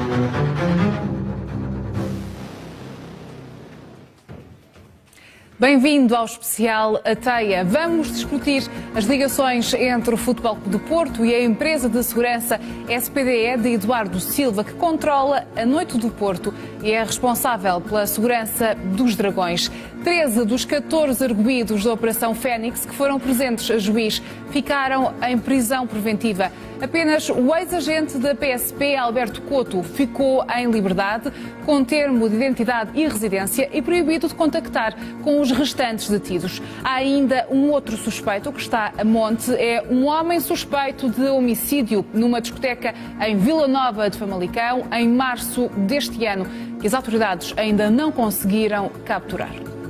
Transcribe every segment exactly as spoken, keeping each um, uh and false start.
Bem-vindo ao especial A Teia. Vamos discutir as ligações entre o Futebol Clube do Porto e a empresa de segurança S P D E de Eduardo Silva, que controla a Noite do Porto e é responsável pela segurança dos Dragões. treze dos catorze arguidos da Operação Fénix que foram presentes a juiz ficaram em prisão preventiva. Apenas o ex-agente da P S P, Alberto Couto, ficou em liberdade, com termo de identidade e residência e proibido de contactar com os restantes detidos. Há ainda um outro suspeito que está a monte. É um homem suspeito de homicídio numa discoteca em Vila Nova de Famalicão, em março deste ano, que as autoridades ainda não conseguiram capturar.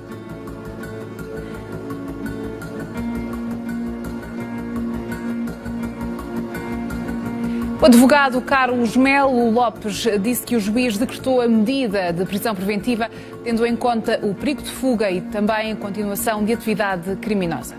O advogado Carlos Melo Lopes disse que o juiz decretou a medida de prisão preventiva tendo em conta o perigo de fuga e também a continuação de atividade criminosa.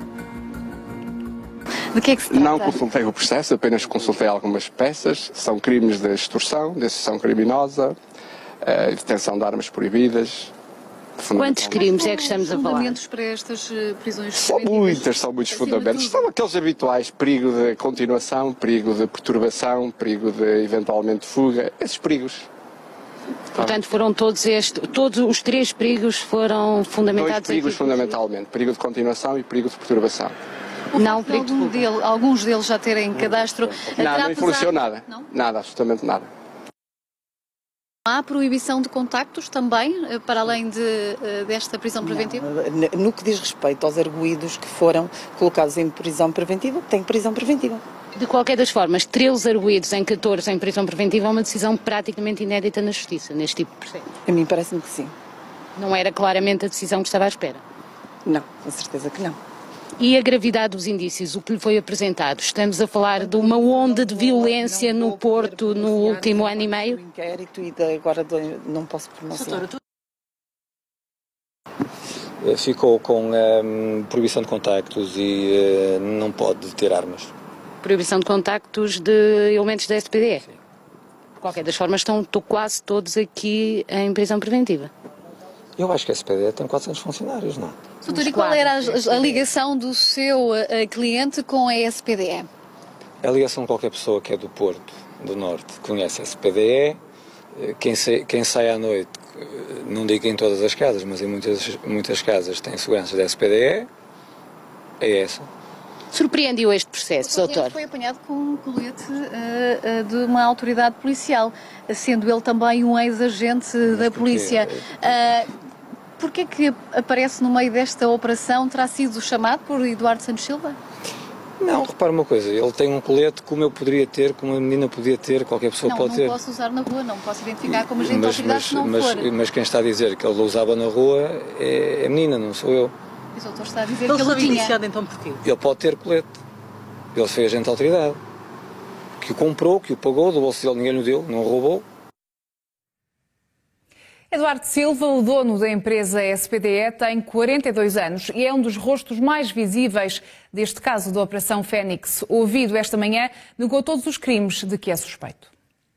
De que é que se trata? Não consultei o processo, apenas consultei algumas peças. São crimes de extorsão, de associação criminosa, uh, detenção de armas proibidas. Quantos crimes é que estamos a falar? Fundamentos para estas prisões São muitas, são muitos fundamentos. São aqueles habituais: perigo de continuação, perigo de perturbação, perigo de eventualmente fuga, esses perigos. Portanto, foram todos estes, todos os três perigos foram fundamentados? Dois perigos fundamentalmente: perigo de continuação e perigo de perturbação. Não, perigo de algum fuga. dele, alguns deles já terem cadastro. Nada, não influenciou nada. Não? Nada, absolutamente nada. Há proibição de contactos também, para além de, desta prisão preventiva? Não. No que diz respeito aos arguidos que foram colocados em prisão preventiva, tem prisão preventiva. De qualquer das formas, treze arguidos em catorze em prisão preventiva é uma decisão praticamente inédita na Justiça, neste tipo de processo. A mim parece-me que sim. Não era claramente a decisão que estava à espera? Não, com certeza que não. E a gravidade dos indícios, o que lhe foi apresentado? Estamos a falar de uma onda de violência no Porto no último ano e meio? Inquérito e agora não posso pronunciar. Ficou com um, proibição de contactos e uh, não pode ter armas. Proibição de contactos de elementos da S P D E? Sim. De qualquer das formas, estão, estão quase todos aqui em prisão preventiva. Eu acho que a S P D E tem quatrocentos funcionários, não? Doutor, e qual era a, a ligação do seu uh, cliente com a S P D E? A ligação de qualquer pessoa que é do Porto, do Norte, conhece a S P D E. Quem, se, quem sai à noite, não digo em todas as casas, mas em muitas, muitas casas tem segurança da S P D E. É essa. Surpreendeu este processo, o doutor? Foi apanhado com um colete uh, uh, de uma autoridade policial, sendo ele também um ex-agente da polícia. Uh, Porquê que aparece no meio desta operação? Terá sido chamado por Eduardo Santos Silva? Não, repara uma coisa, ele tem um colete como eu poderia ter, como a menina podia ter, qualquer pessoa não, pode não ter. Não, posso usar na rua, não posso identificar como agente de mas, autoridade mas, se não mas, for. Mas quem está a dizer que ele usava na rua é a menina, não sou eu. Mas o doutor está a dizer Ele que ele foi tinha. iniciado então porquê? Ele pode ter colete. Ele foi agente de autoridade. Que o comprou, que o pagou, do bolso dele ninguém lhe deu, não roubou. Eduardo Silva, o dono da empresa S P D E, tem quarenta e dois anos e é um dos rostos mais visíveis deste caso da Operação Fénix. Ouvido esta manhã, negou todos os crimes de que é suspeito.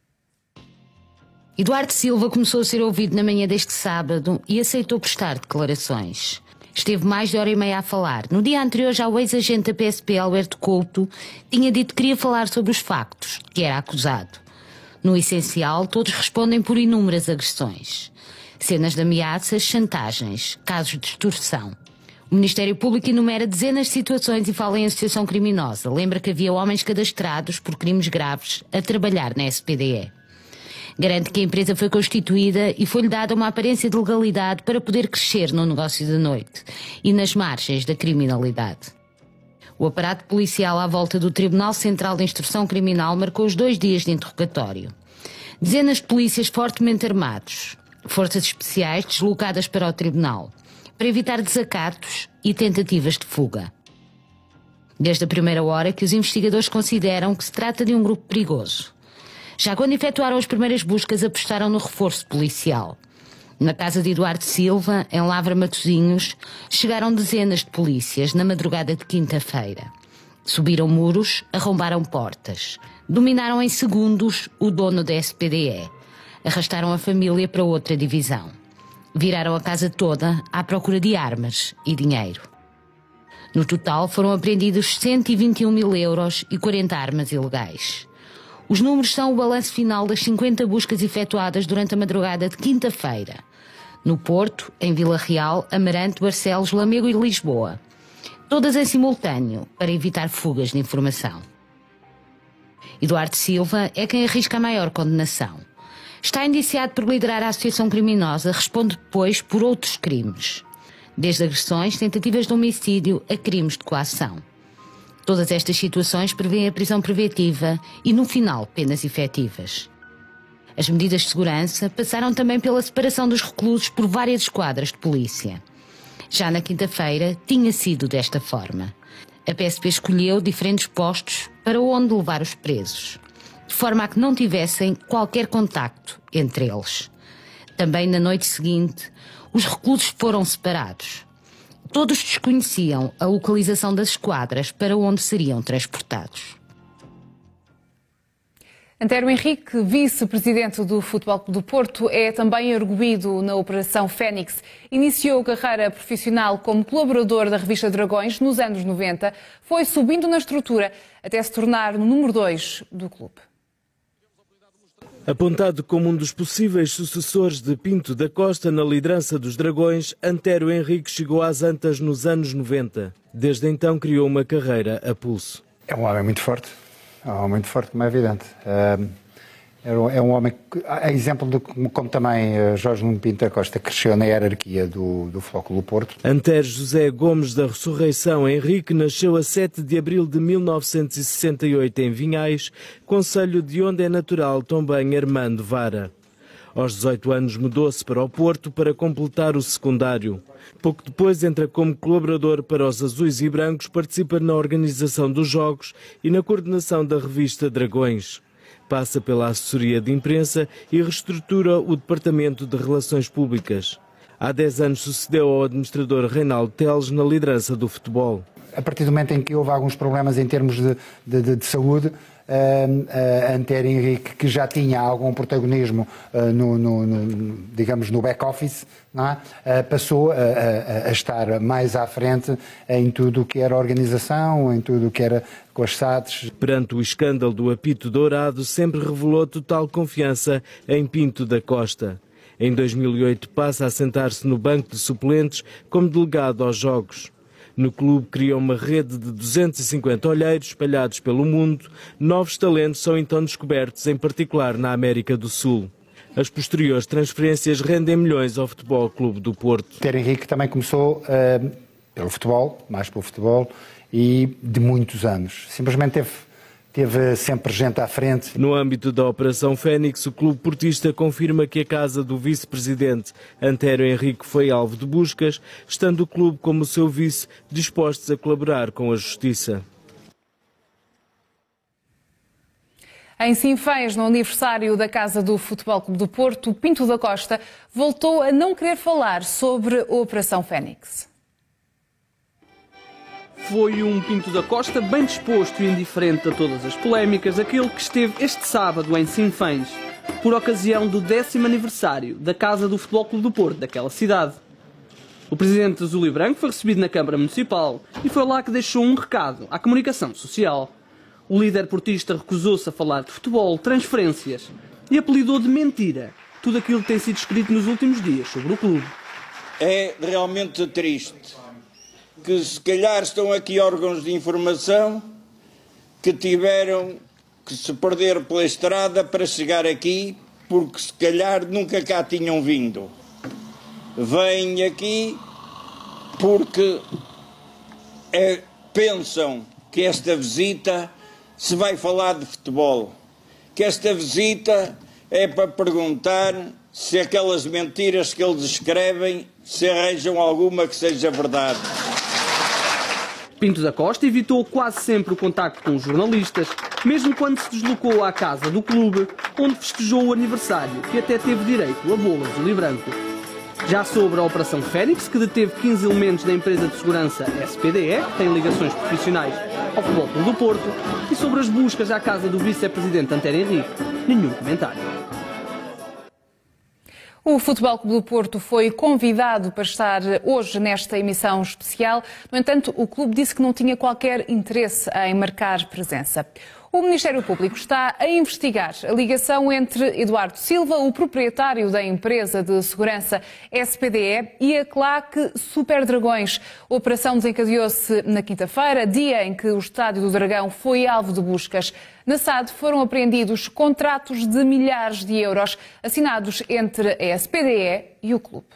Eduardo Silva começou a ser ouvido na manhã deste sábado e aceitou prestar declarações. Esteve mais de hora e meia a falar. No dia anterior, já o ex-agente da P S P, Alberto Couto, tinha dito que queria falar sobre os factos, que era acusado. No essencial, todos respondem por inúmeras agressões. Cenas de ameaças, chantagens, casos de extorsão. O Ministério Público enumera dezenas de situações e fala em associação criminosa. Lembra que havia homens cadastrados por crimes graves a trabalhar na S P D E. Garante que a empresa foi constituída e foi-lhe dada uma aparência de legalidade para poder crescer no negócio da noite e nas margens da criminalidade. O aparato policial à volta do Tribunal Central de Instrução Criminal marcou os dois dias de interrogatório. Dezenas de polícias fortemente armados, forças especiais deslocadas para o tribunal, para evitar desacatos e tentativas de fuga. Desde a primeira hora que os investigadores consideram que se trata de um grupo perigoso. Já quando efetuaram as primeiras buscas, apostaram no reforço policial. Na casa de Eduardo Silva, em Lavra Matosinhos, chegaram dezenas de polícias na madrugada de quinta-feira. Subiram muros, arrombaram portas. Dominaram em segundos o dono da S P D E. Arrastaram a família para outra divisão. Viraram a casa toda à procura de armas e dinheiro. No total foram apreendidos cento e vinte e um mil euros e quarenta armas ilegais. Os números são o balanço final das cinquenta buscas efetuadas durante a madrugada de quinta-feira. No Porto, em Vila Real, Amarante, Barcelos, Lamego e Lisboa. Todas em simultâneo, para evitar fugas de informação. Eduardo Silva é quem arrisca a maior condenação. Está indiciado por liderar a associação criminosa, responde depois por outros crimes. Desde agressões, tentativas de homicídio a crimes de coação. Todas estas situações prevêem a prisão preventiva e, no final, penas efetivas. As medidas de segurança passaram também pela separação dos reclusos por várias esquadras de polícia. Já na quinta-feira, tinha sido desta forma. A P S P escolheu diferentes postos para onde levar os presos, de forma a que não tivessem qualquer contacto entre eles. Também na noite seguinte, os reclusos foram separados. Todos desconheciam a localização das esquadras para onde seriam transportados. António Henrique, vice-presidente do Futebol Clube do Porto, é também arguido na Operação Fénix. Iniciou carreira profissional como colaborador da revista Dragões nos anos noventa, foi subindo na estrutura até se tornar no número dois do clube. Apontado como um dos possíveis sucessores de Pinto da Costa na liderança dos Dragões, António Henrique chegou às Antas nos anos noventa. Desde então criou uma carreira a pulso. É um homem muito forte, é um homem muito forte, como é evidente. É um homem, é exemplo de como também Jorge Nuno Pinto da Costa cresceu na hierarquia do, do Futebol Clube do Porto. Antero José Gomes da Ressurreição Henrique nasceu a sete de abril de mil novecentos e sessenta e oito em Vinhais, concelho de onde é natural também Armando Vara. Aos dezoito anos mudou-se para o Porto para completar o secundário. Pouco depois entra como colaborador para os Azuis e Brancos, participa na organização dos jogos e na coordenação da revista Dragões. Passa pela assessoria de imprensa e reestrutura o Departamento de Relações Públicas. Há dez anos sucedeu ao administrador Reinaldo Teles na liderança do futebol. A partir do momento em que houve alguns problemas em termos de, de, de, de saúde, uh, António Henrique, que já tinha algum protagonismo uh, no, no, no, digamos, no back-office, uh, passou a, a, a estar mais à frente em tudo o que era organização, em tudo o que era com as S A Ts. Perante o escândalo do apito dourado, sempre revelou total confiança em Pinto da Costa. Em dois mil e oito passa a sentar-se no banco de suplentes como delegado aos jogos. No clube criou uma rede de duzentos e cinquenta olheiros espalhados pelo mundo. Novos talentos são então descobertos, em particular na América do Sul. As posteriores transferências rendem milhões ao Futebol Clube do Porto. António Henrique também começou uh, pelo futebol, mais pelo futebol, e de muitos anos. Simplesmente teve, teve sempre gente à frente. No âmbito da Operação Fénix, o clube portista confirma que a casa do vice-presidente António Henrique foi alvo de buscas, estando o clube como seu vice dispostos a colaborar com a Justiça. Em Sinfãs, no aniversário da Casa do Futebol Clube do Porto, Pinto da Costa voltou a não querer falar sobre a Operação Fénix. Foi um Pinto da Costa bem disposto e indiferente a todas as polémicas, aquele que esteve este sábado em Sinfãs, por ocasião do décimo aniversário da Casa do Futebol Clube do Porto, daquela cidade. O presidente azul e branco foi recebido na Câmara Municipal e foi lá que deixou um recado à comunicação social. O líder portista recusou-se a falar de futebol, transferências e apelidou de mentira tudo aquilo que tem sido escrito nos últimos dias sobre o clube. É realmente triste que se calhar estão aqui órgãos de informação que tiveram que se perder pela estrada para chegar aqui, porque se calhar nunca cá tinham vindo. Vêm aqui porque é, pensam que esta visita se vai falar de futebol, que esta visita é para perguntar se aquelas mentiras que eles escrevem se arranjam alguma que seja verdade. Pinto da Costa evitou quase sempre o contacto com os jornalistas, mesmo quando se deslocou à casa do clube, onde festejou o aniversário, que até teve direito a bolo azul e branco. Já sobre a Operação Fénix, que deteve quinze elementos da empresa de segurança S P D E, que tem ligações profissionais ao Futebol Clube do Porto, e sobre as buscas à casa do vice-presidente António Henrique, nenhum comentário. O Futebol Clube do Porto foi convidado para estar hoje nesta emissão especial. No entanto, o clube disse que não tinha qualquer interesse em marcar presença. O Ministério Público está a investigar a ligação entre Eduardo Silva, o proprietário da empresa de segurança S P D E, e a claque Super Dragões. A operação desencadeou-se na quinta-feira, dia em que o Estádio do Dragão foi alvo de buscas. Na S A D foram apreendidos contratos de milhares de euros assinados entre a S P D E e o clube.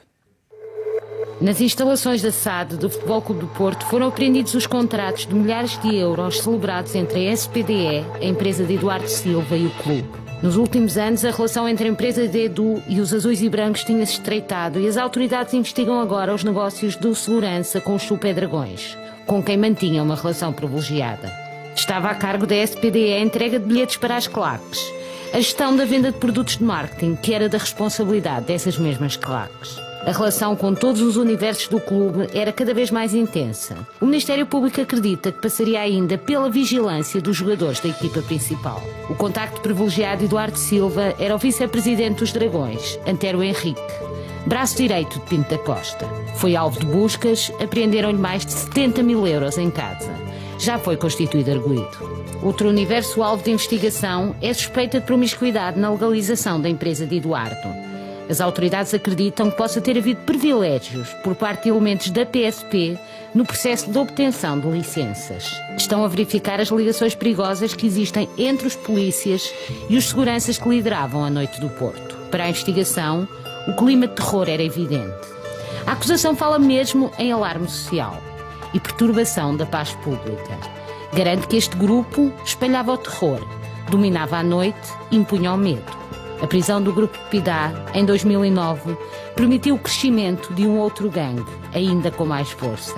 Nas instalações da S A D do Futebol Clube do Porto foram apreendidos os contratos de milhares de euros celebrados entre a S P D E, a empresa de Eduardo Silva, e o clube. Nos últimos anos, a relação entre a empresa de Edu e os azuis e brancos tinha-se estreitado e as autoridades investigam agora os negócios de segurança com os Super Dragões, com quem mantinha uma relação privilegiada. Estava a cargo da S P D E a entrega de bilhetes para as claques, a gestão da venda de produtos de marketing, que era da responsabilidade dessas mesmas claques. A relação com todos os universos do clube era cada vez mais intensa. O Ministério Público acredita que passaria ainda pela vigilância dos jogadores da equipa principal. O contacto privilegiado de Eduardo Silva era o vice-presidente dos Dragões, Antero Henrique, braço direito de Pinto da Costa. Foi alvo de buscas, apreenderam-lhe mais de setenta mil euros em casa. Já foi constituído arguido. Outro universo alvo de investigação é a suspeita de promiscuidade na legalização da empresa de Eduardo. As autoridades acreditam que possa ter havido privilégios por parte de elementos da P S P no processo de obtenção de licenças. Estão a verificar as ligações perigosas que existem entre os polícias e os seguranças que lideravam a Noite do Porto. Para a investigação, o clima de terror era evidente. A acusação fala mesmo em alarme social e perturbação da paz pública. Garante que este grupo espalhava o terror, dominava a noite e impunha o medo. A prisão do grupo Pidá, em dois mil e nove, permitiu o crescimento de um outro gangue, ainda com mais força.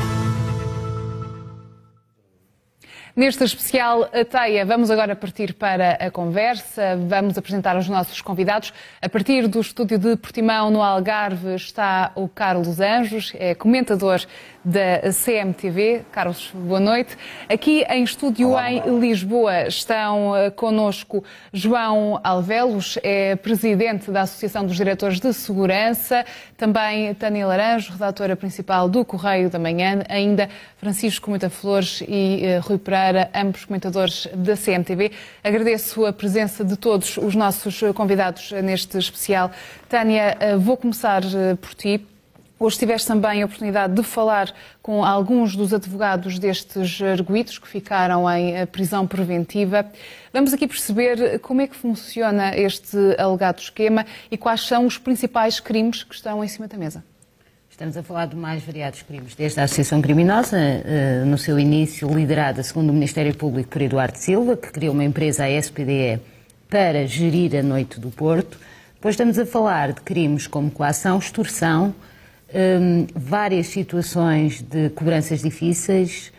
Neste especial A Teia, vamos agora partir para a conversa. Vamos apresentar os nossos convidados. A partir do estúdio de Portimão, no Algarve, está o Carlos Anjos, é comentador da C M T V. Carlos, boa noite. Aqui em estúdio Olá, em Lisboa estão connosco João Alvelos, é presidente da Associação dos Diretores de Segurança, também Tânia Laranjo, redatora principal do Correio da Manhã, ainda Francisco Muitaflores e uh, Rui Pereira, ambos comentadores da C M T V. Agradeço a presença de todos os nossos convidados neste especial. Tânia, uh, vou começar uh, por ti. Hoje tiveste também a oportunidade de falar com alguns dos advogados destes arguidos que ficaram em prisão preventiva. Vamos aqui perceber como é que funciona este alegado esquema e quais são os principais crimes que estão em cima da mesa. Estamos a falar de mais variados crimes, desde a associação criminosa, no seu início liderada, segundo o Ministério Público, por Eduardo Silva, que criou uma empresa, a S P D E, para gerir a Noite do Porto. Depois estamos a falar de crimes como coação, extorsão, Um, várias situações de cobranças difíceis,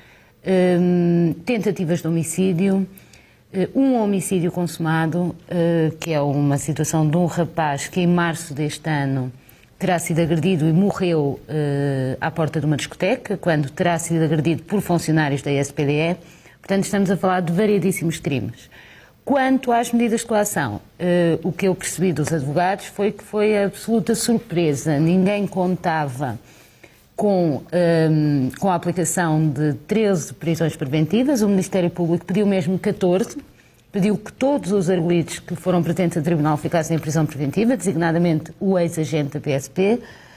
um, tentativas de homicídio, uh, um homicídio consumado, uh, que é uma situação de um rapaz que em março deste ano terá sido agredido e morreu uh, à porta de uma discoteca, quando terá sido agredido por funcionários da S P D E. Portanto, estamos a falar de variedíssimos crimes. Quanto às medidas de coação, uh, o que eu percebi dos advogados foi que foi absoluta surpresa. Ninguém contava com, um, com a aplicação de treze prisões preventivas. O Ministério Público pediu mesmo catorze. Pediu que todos os arguidos que foram presentes no tribunal ficassem em prisão preventiva, designadamente o ex-agente da P S P.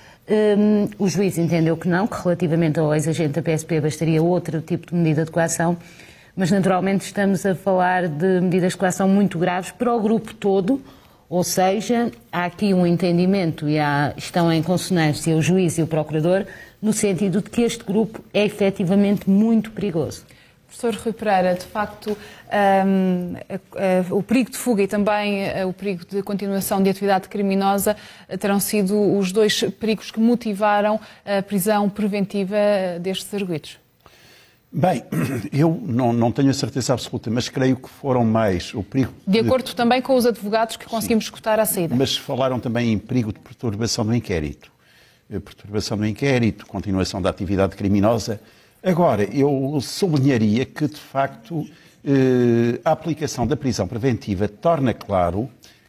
Um, o juiz entendeu que não, que relativamente ao ex-agente da P S P bastaria outro tipo de medida de coação. Mas, naturalmente, estamos a falar de medidas de coação muito graves para o grupo todo, ou seja, há aqui um entendimento e há, estão em consonância o juiz e o procurador, no sentido de que este grupo é efetivamente muito perigoso. Professor Rui Pereira, de facto, um, uh, uh, o perigo de fuga e também uh, o perigo de continuação de atividade criminosa uh, terão sido os dois perigos que motivaram a prisão preventiva destes arguidos. Bem, eu não, não tenho a certeza absoluta, mas creio que foram mais o perigo... De acordo de... também com os advogados que conseguimos Sim. escutar à saída. Mas falaram também em perigo de perturbação do inquérito. Perturbação do inquérito, continuação da atividade criminosa. Agora, eu sublinharia que, de facto, a aplicação da prisão preventiva torna claro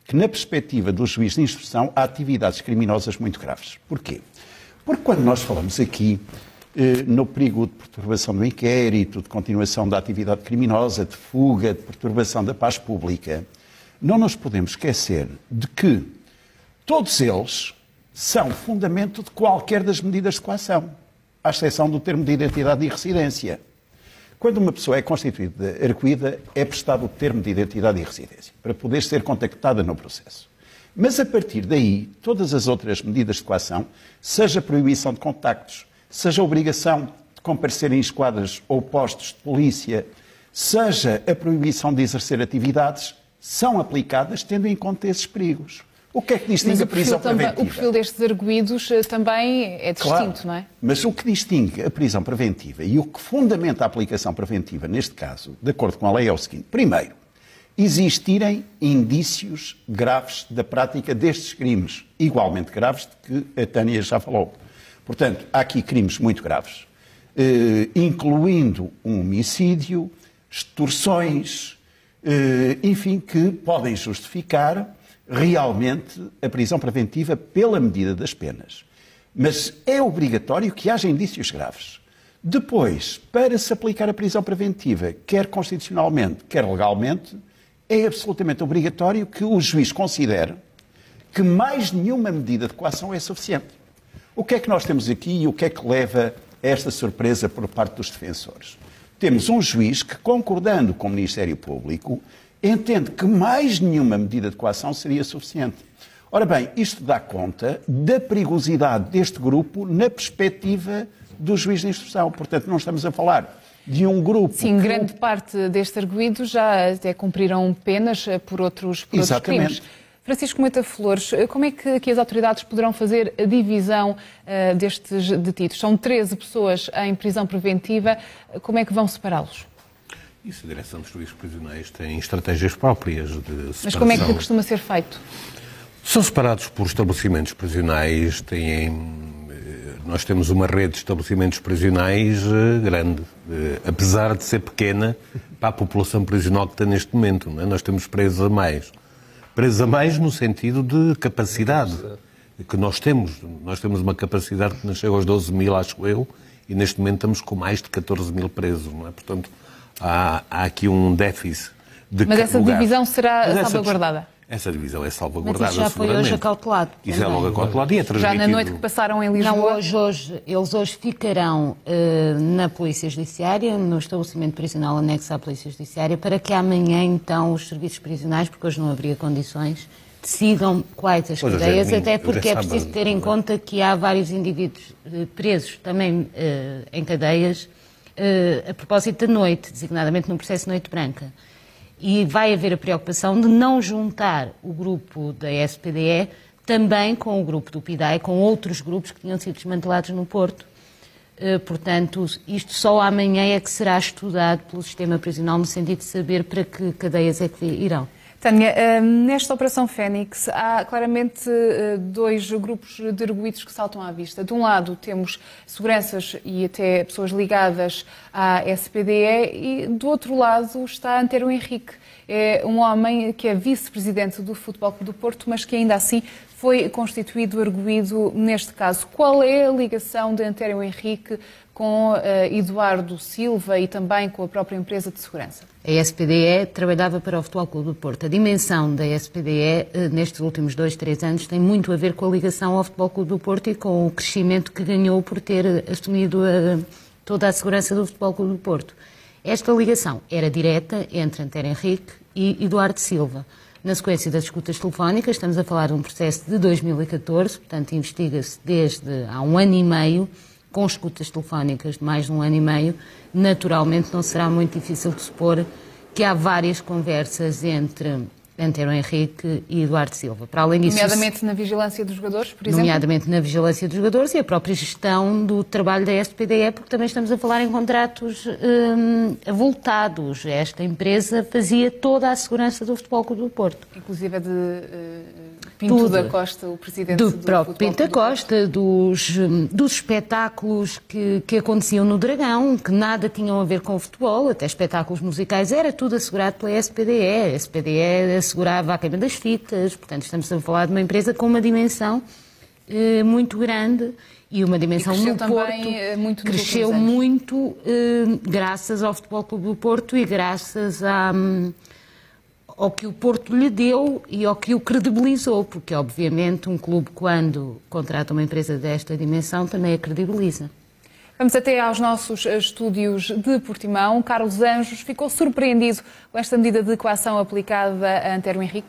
que, na perspectiva do juiz de instrução, há atividades criminosas muito graves. Porquê? Porque quando nós falamos aqui eh, no perigo de perturbação do inquérito, de continuação da atividade criminosa, de fuga, de perturbação da paz pública, não nos podemos esquecer de que todos eles são fundamento de qualquer das medidas de coação, à exceção do termo de identidade e residência. Quando uma pessoa é constituída arguida, é prestado o termo de identidade e residência, para poder ser contactada no processo. Mas, a partir daí, todas as outras medidas de coação, seja proibição de contactos, seja obrigação de comparecer em esquadras ou postos de polícia, seja a proibição de exercer atividades, são aplicadas tendo em conta esses perigos. O que é que distingue a prisão preventiva? O perfil destes arguidos também é distinto, claro, não é? Mas o que distingue a prisão preventiva e o que fundamenta a aplicação preventiva, neste caso, de acordo com a lei, é o seguinte. Primeiro, existirem indícios graves da prática destes crimes, igualmente graves, de que a Tânia já falou. Portanto, há aqui crimes muito graves, eh, incluindo um homicídio, extorsões, eh, enfim, que podem justificar realmente a prisão preventiva pela medida das penas. Mas é obrigatório que haja indícios graves. Depois, para se aplicar a prisão preventiva, quer constitucionalmente, quer legalmente, é absolutamente obrigatório que o juiz considere que mais nenhuma medida de coação é suficiente. O que é que nós temos aqui e o que é que leva a esta surpresa por parte dos defensores? Temos um juiz que, concordando com o Ministério Público, entende que mais nenhuma medida de coação seria suficiente. Ora bem, isto dá conta da perigosidade deste grupo na perspectiva do juiz de instrução. Portanto, não estamos a falar de um grupo... Sim, que... grande parte destes arguidos já até cumpriram penas por outros, por outros crimes. Francisco Moita Flores, como é que aqui as autoridades poderão fazer a divisão uh, destes detidos? São treze pessoas em prisão preventiva, como é que vão separá-los? Isso, a direção dos serviços prisionais tem estratégias próprias de separação. Mas como é que costuma ser feito? São separados por estabelecimentos prisionais, têm... Nós temos uma rede de estabelecimentos prisionais grande, apesar de ser pequena para a população prisional que tem neste momento. Não é? Nós temos presos a mais. Presos a mais no sentido de capacidade que nós temos. Nós temos uma capacidade que não chega aos doze mil, acho eu, e neste momento estamos com mais de catorze mil presos. Não é? Portanto, há, há aqui um déficit de Mas essa lugar. divisão será Mas salvaguardada? Essa, essa divisão é salvaguardada. Mas isso já foi hoje acautelado. Isso é logo acautelado e é transmitido. Já na noite que passaram em Lisboa? Não, hoje, hoje, eles hoje ficarão uh, na Polícia Judiciária, no estabelecimento prisional anexo à Polícia Judiciária, para que amanhã, então, os serviços prisionais, porque hoje não haveria condições, decidam quais as cadeias, é, até porque é preciso ter em conta que há vários indivíduos uh, presos também uh, em cadeias, uh, a propósito da noite, designadamente no processo Noite Branca. E vai haver a preocupação de não juntar o grupo da S P D E também com o grupo do P I D A E, com outros grupos que tinham sido desmantelados no Porto. Uh, portanto, isto só amanhã é que será estudado pelo sistema prisional, no sentido de saber para que cadeias é que irão. Tânia, nesta Operação Fénix há claramente dois grupos de arguidos que saltam à vista. De um lado temos seguranças e até pessoas ligadas à S P D E e do outro lado está Antero Henrique. É um homem que é vice-presidente do Futebol Clube do Porto, mas que ainda assim foi constituído arguido neste caso. Qual é a ligação de Antero Henrique com uh, Eduardo Silva e também com a própria empresa de segurança? A S P D E trabalhava para o Futebol Clube do Porto. A dimensão da S P D E, nestes últimos dois, três anos, tem muito a ver com a ligação ao Futebol Clube do Porto e com o crescimento que ganhou por ter assumido a, toda a segurança do Futebol Clube do Porto. Esta ligação era direta entre Antero Henrique e Eduardo Silva. Na sequência das escutas telefónicas, estamos a falar de um processo de dois mil e catorze, portanto investiga-se desde há um ano e meio, com escutas telefónicas de mais de um ano e meio. Naturalmente não será muito difícil de supor que há várias conversas entre Antero Henrique e Eduardo Silva. Para além disso, nomeadamente na vigilância dos jogadores, por exemplo? Nomeadamente na vigilância dos jogadores e a própria gestão do trabalho da S P D E, porque também estamos a falar em contratos hum, avultados. Esta empresa fazia toda a segurança do Futebol Clube do Porto. Inclusive de uh, Pinto Tudo. da Costa, o presidente do, do próprio Futebol Pinto da Costa, dos, dos espetáculos que, que aconteciam no Dragão, que nada tinham a ver com o futebol, até espetáculos musicais, era tudo assegurado pela S P D E. A S P D E assegurava a queima das fitas. Portanto, estamos a falar de uma empresa com uma dimensão eh, muito grande e uma dimensão e no também, Porto. eh, muito cresceu muito eh, graças ao Futebol Clube do Porto e graças a... Hum, ao que o Porto lhe deu e ao que o credibilizou, porque obviamente um clube quando contrata uma empresa desta dimensão também a credibiliza. Vamos até aos nossos estúdios de Portimão. Carlos Anjos ficou surpreendido com esta medida de coação aplicada a Antero Henrique?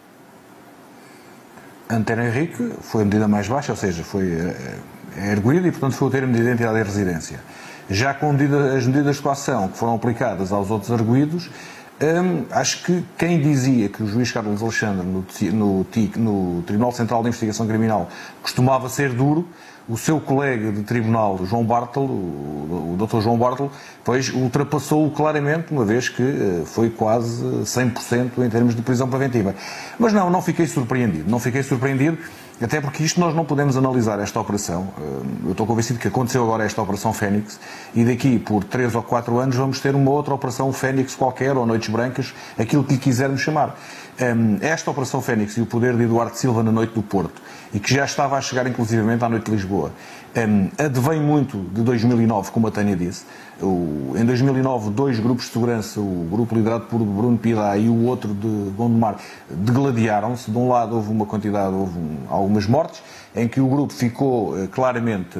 Antero Henrique foi a medida mais baixa, ou seja, foi é, erguida e portanto foi o termo de identidade e residência. Já com medida, as medidas de coação que foram aplicadas aos outros arguidos, Hum, acho que quem dizia que o juiz Carlos Alexandre no, no, no Tribunal Central de Investigação Criminal costumava ser duro, o seu colega de tribunal, João Bartel, o, o doutor João Bartel, pois ultrapassou-o claramente, uma vez que uh, foi quase cem por cento em termos de prisão preventiva. Mas não, não fiquei surpreendido, não fiquei surpreendido, até porque isto nós não podemos analisar esta operação. Eu estou convencido que aconteceu agora esta Operação Fénix e daqui por três ou quatro anos vamos ter uma outra Operação Fénix qualquer, ou Noites Brancas, aquilo que lhe quisermos chamar. Esta Operação Fénix e o poder de Eduardo Silva na Noite do Porto, e que já estava a chegar inclusivamente à Noite de Lisboa, advém muito de dois mil e nove, como a Tânia disse. Em dois mil e nove, dois grupos de segurança, o grupo liderado por Bruno Pidá e o outro de Gondomar, degladiaram-se. De um lado houve uma quantidade, houve um, algumas mortes, em que o grupo ficou claramente,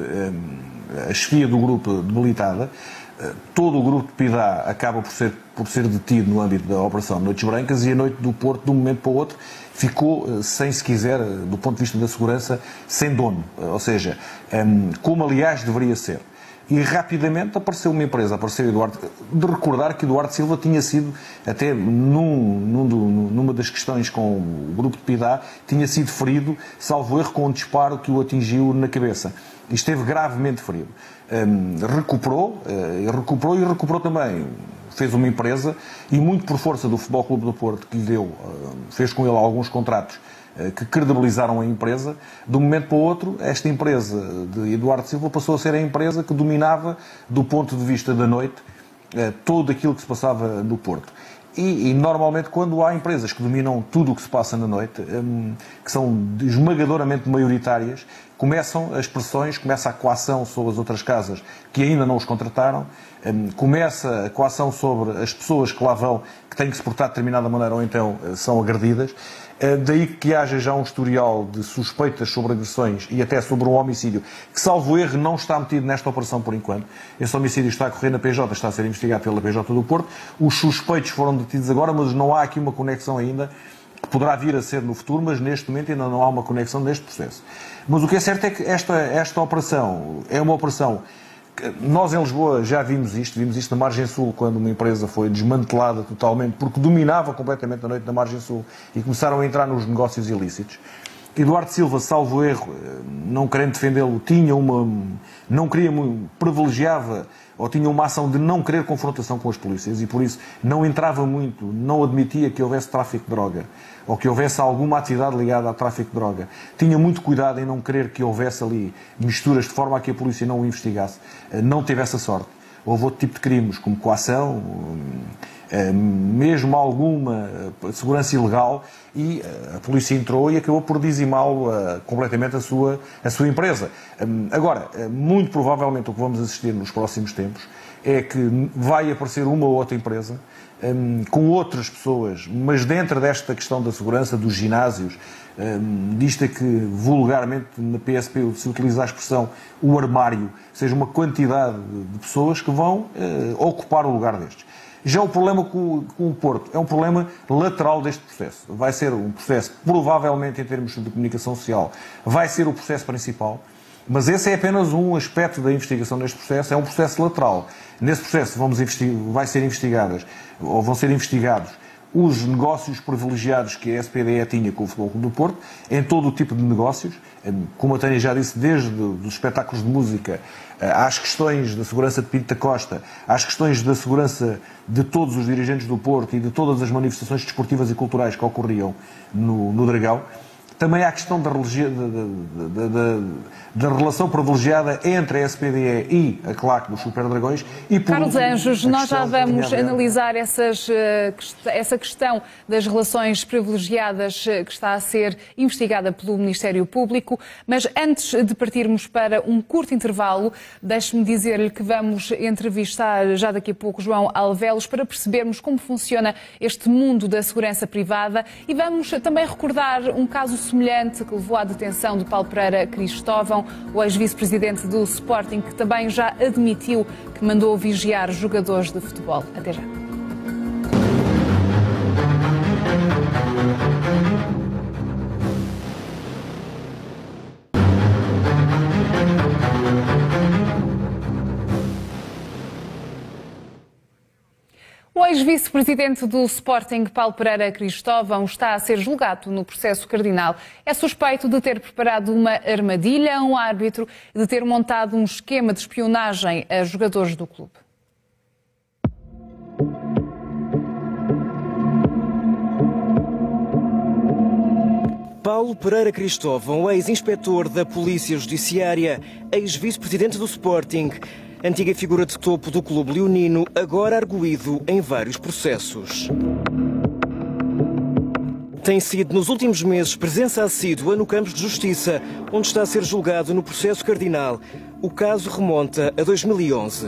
a chefia do grupo debilitada. Todo o grupo de Pidá acaba por ser, por ser detido no âmbito da Operação Noites Brancas e a Noite do Porto, de um momento para o outro, ficou, sem se quiser, do ponto de vista da segurança, sem dono. Ou seja, como aliás deveria ser. E rapidamente apareceu uma empresa, apareceu Eduardo, de recordar que Eduardo Silva tinha sido, até num, num, numa das questões com o grupo de Pidá, tinha sido ferido, salvo erro, com um disparo que o atingiu na cabeça. E esteve gravemente ferido. Um, recuperou, uh, recuperou e recuperou também. Fez uma empresa e muito por força do Futebol Clube do Porto, que lhe deu, uh, fez com ele alguns contratos uh, que credibilizaram a empresa. De um momento para o outro, esta empresa de Eduardo Silva passou a ser a empresa que dominava, do ponto de vista da noite, uh, tudo aquilo que se passava no Porto. E, e normalmente quando há empresas que dominam tudo o que se passa na noite, um, que são esmagadoramente maioritárias, começam as pressões, começa a coação sobre as outras casas que ainda não os contrataram, um, começa a coação sobre as pessoas que lá vão, que têm que se portar de determinada maneira ou então uh, são agredidas. Uh, daí que haja já um historial de suspeitas sobre agressões e até sobre um homicídio, que salvo erro não está metido nesta operação por enquanto. Esse homicídio está a correr na P J, está a ser investigado pela P J do Porto. Os suspeitos foram detidos agora, mas não há aqui uma conexão ainda, que poderá vir a ser no futuro, mas neste momento ainda não há uma conexão neste processo. Mas o que é certo é que esta, esta operação é uma operação que nós em Lisboa já vimos isto, vimos isto na Margem Sul, quando uma empresa foi desmantelada totalmente, porque dominava completamente a noite na Margem Sul e começaram a entrar nos negócios ilícitos. Eduardo Silva, salvo erro, não querendo defendê-lo, tinha uma, não queria, privilegiava ou tinha uma ação de não querer confrontação com as polícias e por isso não entrava muito, não admitia que houvesse tráfico de droga ou que houvesse alguma atividade ligada ao tráfico de droga. Tinha muito cuidado em não querer que houvesse ali misturas de forma a que a polícia não o investigasse. Não teve essa sorte. Houve outro tipo de crimes, como coação, mesmo alguma segurança ilegal, e a polícia entrou e acabou por dizimá-lo completamente a sua, a sua empresa. Agora, muito provavelmente o que vamos assistir nos próximos tempos é que vai aparecer uma ou outra empresa um, com outras pessoas, mas dentro desta questão da segurança dos ginásios, um, disto é que vulgarmente na P S P se utiliza a expressão o armário, seja uma quantidade de pessoas que vão uh, ocupar o lugar destes. Já o problema com, com o Porto é um problema lateral deste processo. Vai ser um processo, provavelmente em termos de comunicação social, vai ser o processo principal, mas esse é apenas um aspecto da investigação neste processo, é um processo lateral. Nesse processo vamos vai ser investigadas, ou vão ser investigados os negócios privilegiados que a S P D E tinha com o Futebol Clube do Porto, em todo o tipo de negócios, como a Tânia já disse, desde os espetáculos de música às questões da segurança de Pinto da Costa, às questões da segurança de todos os dirigentes do Porto e de todas as manifestações desportivas e culturais que ocorriam no, no Dragão. Também há a questão da, religi... da, da, da, da relação privilegiada entre a S P D E e a claque dos Superdragões. E por Carlos último, Anjos, nós já vamos de... analisar essas, essa questão das relações privilegiadas que está a ser investigada pelo Ministério Público, mas antes de partirmos para um curto intervalo, deixe-me dizer-lhe que vamos entrevistar já daqui a pouco João Alvelos para percebermos como funciona este mundo da segurança privada e vamos também recordar um caso semelhante que levou à detenção de Paulo Pereira Cristóvão, o ex-vice-presidente do Sporting, que também já admitiu que mandou vigiar jogadores de futebol. Até já. O ex-vice-presidente do Sporting, Paulo Pereira Cristóvão, está a ser julgado no processo cardinal. É suspeito de ter preparado uma armadilha a um árbitro e de ter montado um esquema de espionagem a jogadores do clube. Paulo Pereira Cristóvão, ex-inspetor da Polícia Judiciária, ex-vice-presidente do Sporting, antiga figura de topo do clube leonino, agora arguido em vários processos. Tem sido, nos últimos meses, presença assídua no Campos de Justiça, onde está a ser julgado no processo cardinal. O caso remonta a dois mil e onze.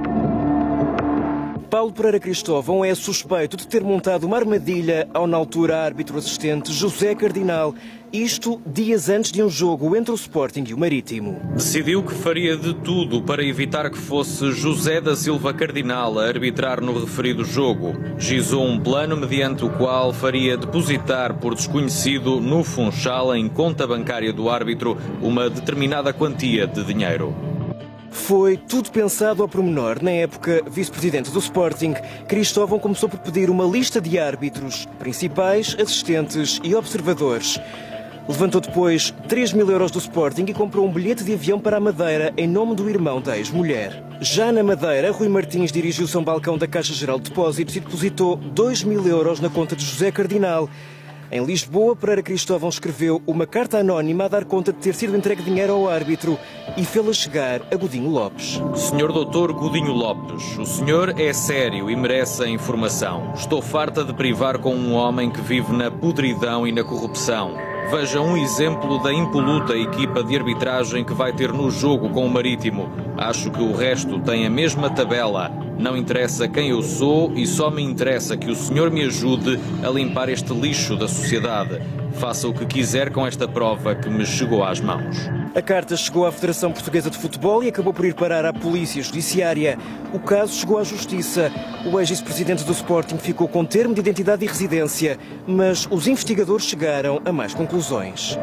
Paulo Pereira Cristóvão é suspeito de ter montado uma armadilha ao, na altura, árbitro assistente José Cardinal. Isto dias antes de um jogo entre o Sporting e o Marítimo. Decidiu que faria de tudo para evitar que fosse José da Silva Cardinal a arbitrar no referido jogo. Gizou um plano mediante o qual faria depositar por desconhecido no Funchal, em conta bancária do árbitro, uma determinada quantia de dinheiro. Foi tudo pensado ao pormenor. Na época, vice-presidente do Sporting, Cristóvão começou por pedir uma lista de árbitros, principais, assistentes e observadores. Levantou depois três mil euros do Sporting e comprou um bilhete de avião para a Madeira em nome do irmão da ex-mulher. Já na Madeira, Rui Martins dirigiu-se a um balcão da Caixa Geral de Depósitos e depositou dois mil euros na conta de José Cardinal. Em Lisboa, Pereira Cristóvão escreveu uma carta anónima a dar conta de ter sido entregue dinheiro ao árbitro e fê-la chegar a Godinho Lopes. senhor doutor Godinho Lopes, o senhor é sério e merece a informação. Estou farta de privar com um homem que vive na podridão e na corrupção. Veja um exemplo da impoluta equipa de arbitragem que vai ter no jogo com o Marítimo. Acho que o resto tem a mesma tabela. Não interessa quem eu sou e só me interessa que o senhor me ajude a limpar este lixo da sociedade. Faça o que quiser com esta prova que me chegou às mãos. A carta chegou à Federação Portuguesa de Futebol e acabou por ir parar à Polícia Judiciária. O caso chegou à Justiça. O ex-vice-presidente do Sporting ficou com termo de identidade e residência, mas os investigadores chegaram a mais conclusões.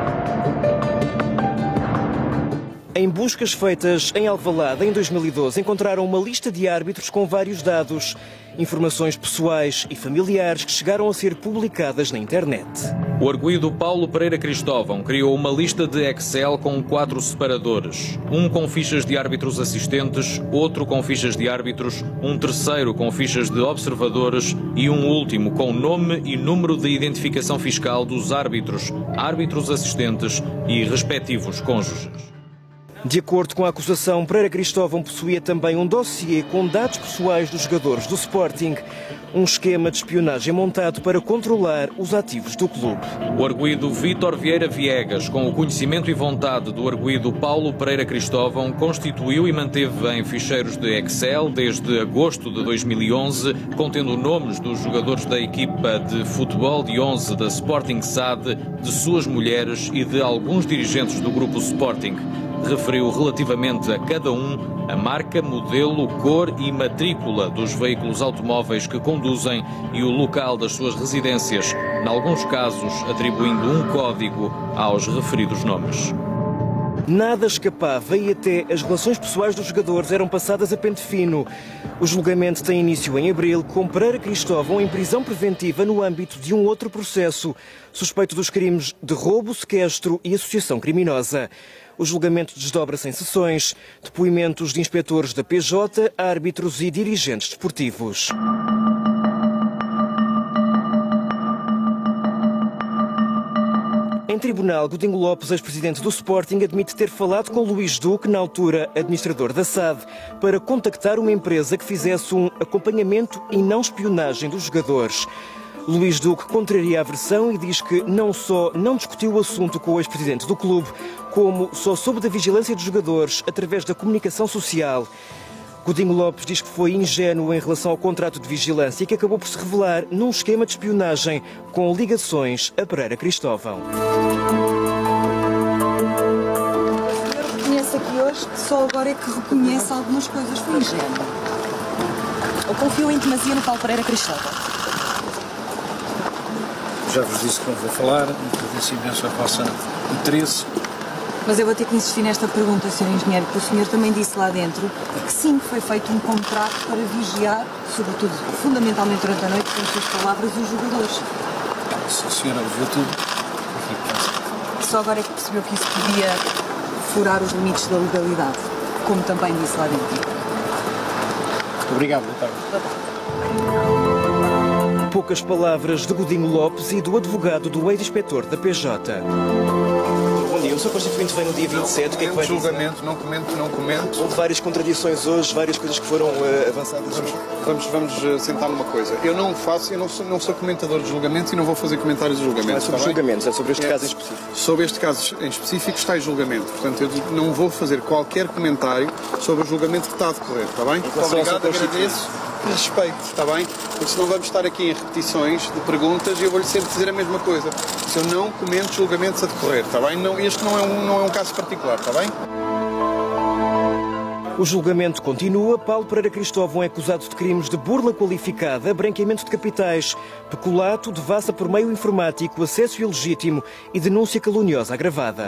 Em buscas feitas em Alvalade em dois mil e doze, encontraram uma lista de árbitros com vários dados, informações pessoais e familiares que chegaram a ser publicadas na internet. O arguido Paulo Pereira Cristóvão criou uma lista de Excel com quatro separadores. Um com fichas de árbitros assistentes, outro com fichas de árbitros, um terceiro com fichas de observadores e um último com nome e número de identificação fiscal dos árbitros, árbitros assistentes e respectivos cônjuges. De acordo com a acusação, Pereira Cristóvão possuía também um dossiê com dados pessoais dos jogadores do Sporting, um esquema de espionagem montado para controlar os ativos do clube. O arguido Vítor Vieira Viegas, com o conhecimento e vontade do arguido Paulo Pereira Cristóvão, constituiu e manteve em ficheiros de Excel desde agosto de dois mil e onze, contendo nomes dos jogadores da equipa de futebol de onze da Sporting S A D, de suas mulheres e de alguns dirigentes do grupo Sporting. Referiu relativamente a cada um a marca, modelo, cor e matrícula dos veículos automóveis que conduzem e o local das suas residências, em alguns casos atribuindo um código aos referidos nomes. Nada escapava e até as relações pessoais dos jogadores eram passadas a pente fino. O julgamento tem início em abril, com Pereira Cristóvão em prisão preventiva no âmbito de um outro processo, suspeito dos crimes de roubo, sequestro e associação criminosa. O julgamento desdobra-se em sessões, depoimentos de inspetores da P J, árbitros e dirigentes desportivos. Em tribunal, Godinho Lopes, ex-presidente do Sporting, admite ter falado com Luís Duque, na altura administrador da S A D, para contactar uma empresa que fizesse um acompanhamento e não espionagem dos jogadores. Luís Duque contraria a versão e diz que não só não discutiu o assunto com o ex-presidente do clube, como só soube da vigilância dos jogadores através da comunicação social. Godinho Lopes diz que foi ingênuo em relação ao contrato de vigilância que acabou por se revelar num esquema de espionagem com ligações a Pereira Cristóvão. O senhor reconhece aqui hoje que só agora é que reconhece algumas coisas. Foi ingênuo. Ou confiou em demasia no Paulo Pereira Cristóvão? Já vos disse que não vou falar, agradeço imenso a vossa interesse. Mas eu vou ter que insistir nesta pergunta, senhor Engenheiro, porque o senhor também disse lá dentro que sim, foi feito um contrato para vigiar, sobretudo, fundamentalmente durante a noite, com as suas palavras, os jogadores. Se a senhora ouviu tudo, só agora é que percebeu que isso podia furar os limites da legalidade, como também disse lá dentro. Obrigado, boa tarde. Boa tarde. Poucas palavras de Godinho Lopes e do advogado do ex-inspetor da P J. Bom dia, o senhor Constituinte vem no dia vinte e sete, o que é que vai dizer? Julgamento, não comento, não comento. Houve várias contradições hoje, várias coisas que foram uh, avançadas. Vamos, vamos, vamos uh, sentar numa coisa. Eu não faço, eu não sou, não sou comentador de julgamentos e não vou fazer comentários de julgamentos. Não é sobre está julgamentos, bem? é sobre este é, caso em específico. Sobre este caso em específico está em julgamento. Portanto, eu não vou fazer qualquer comentário sobre o julgamento que está a decorrer, está bem? Muito obrigado, agradeço. Respeito, está bem? Porque senão vamos estar aqui em repetições de perguntas e eu vou-lhe sempre dizer a mesma coisa. Se eu não comento julgamentos a decorrer, está bem? Não, este não é, um, não é um caso particular, está bem? O julgamento continua. Paulo Pereira Cristóvão é acusado de crimes de burla qualificada, branqueamento de capitais, peculato, devassa por meio informático, acesso ilegítimo e denúncia caluniosa agravada.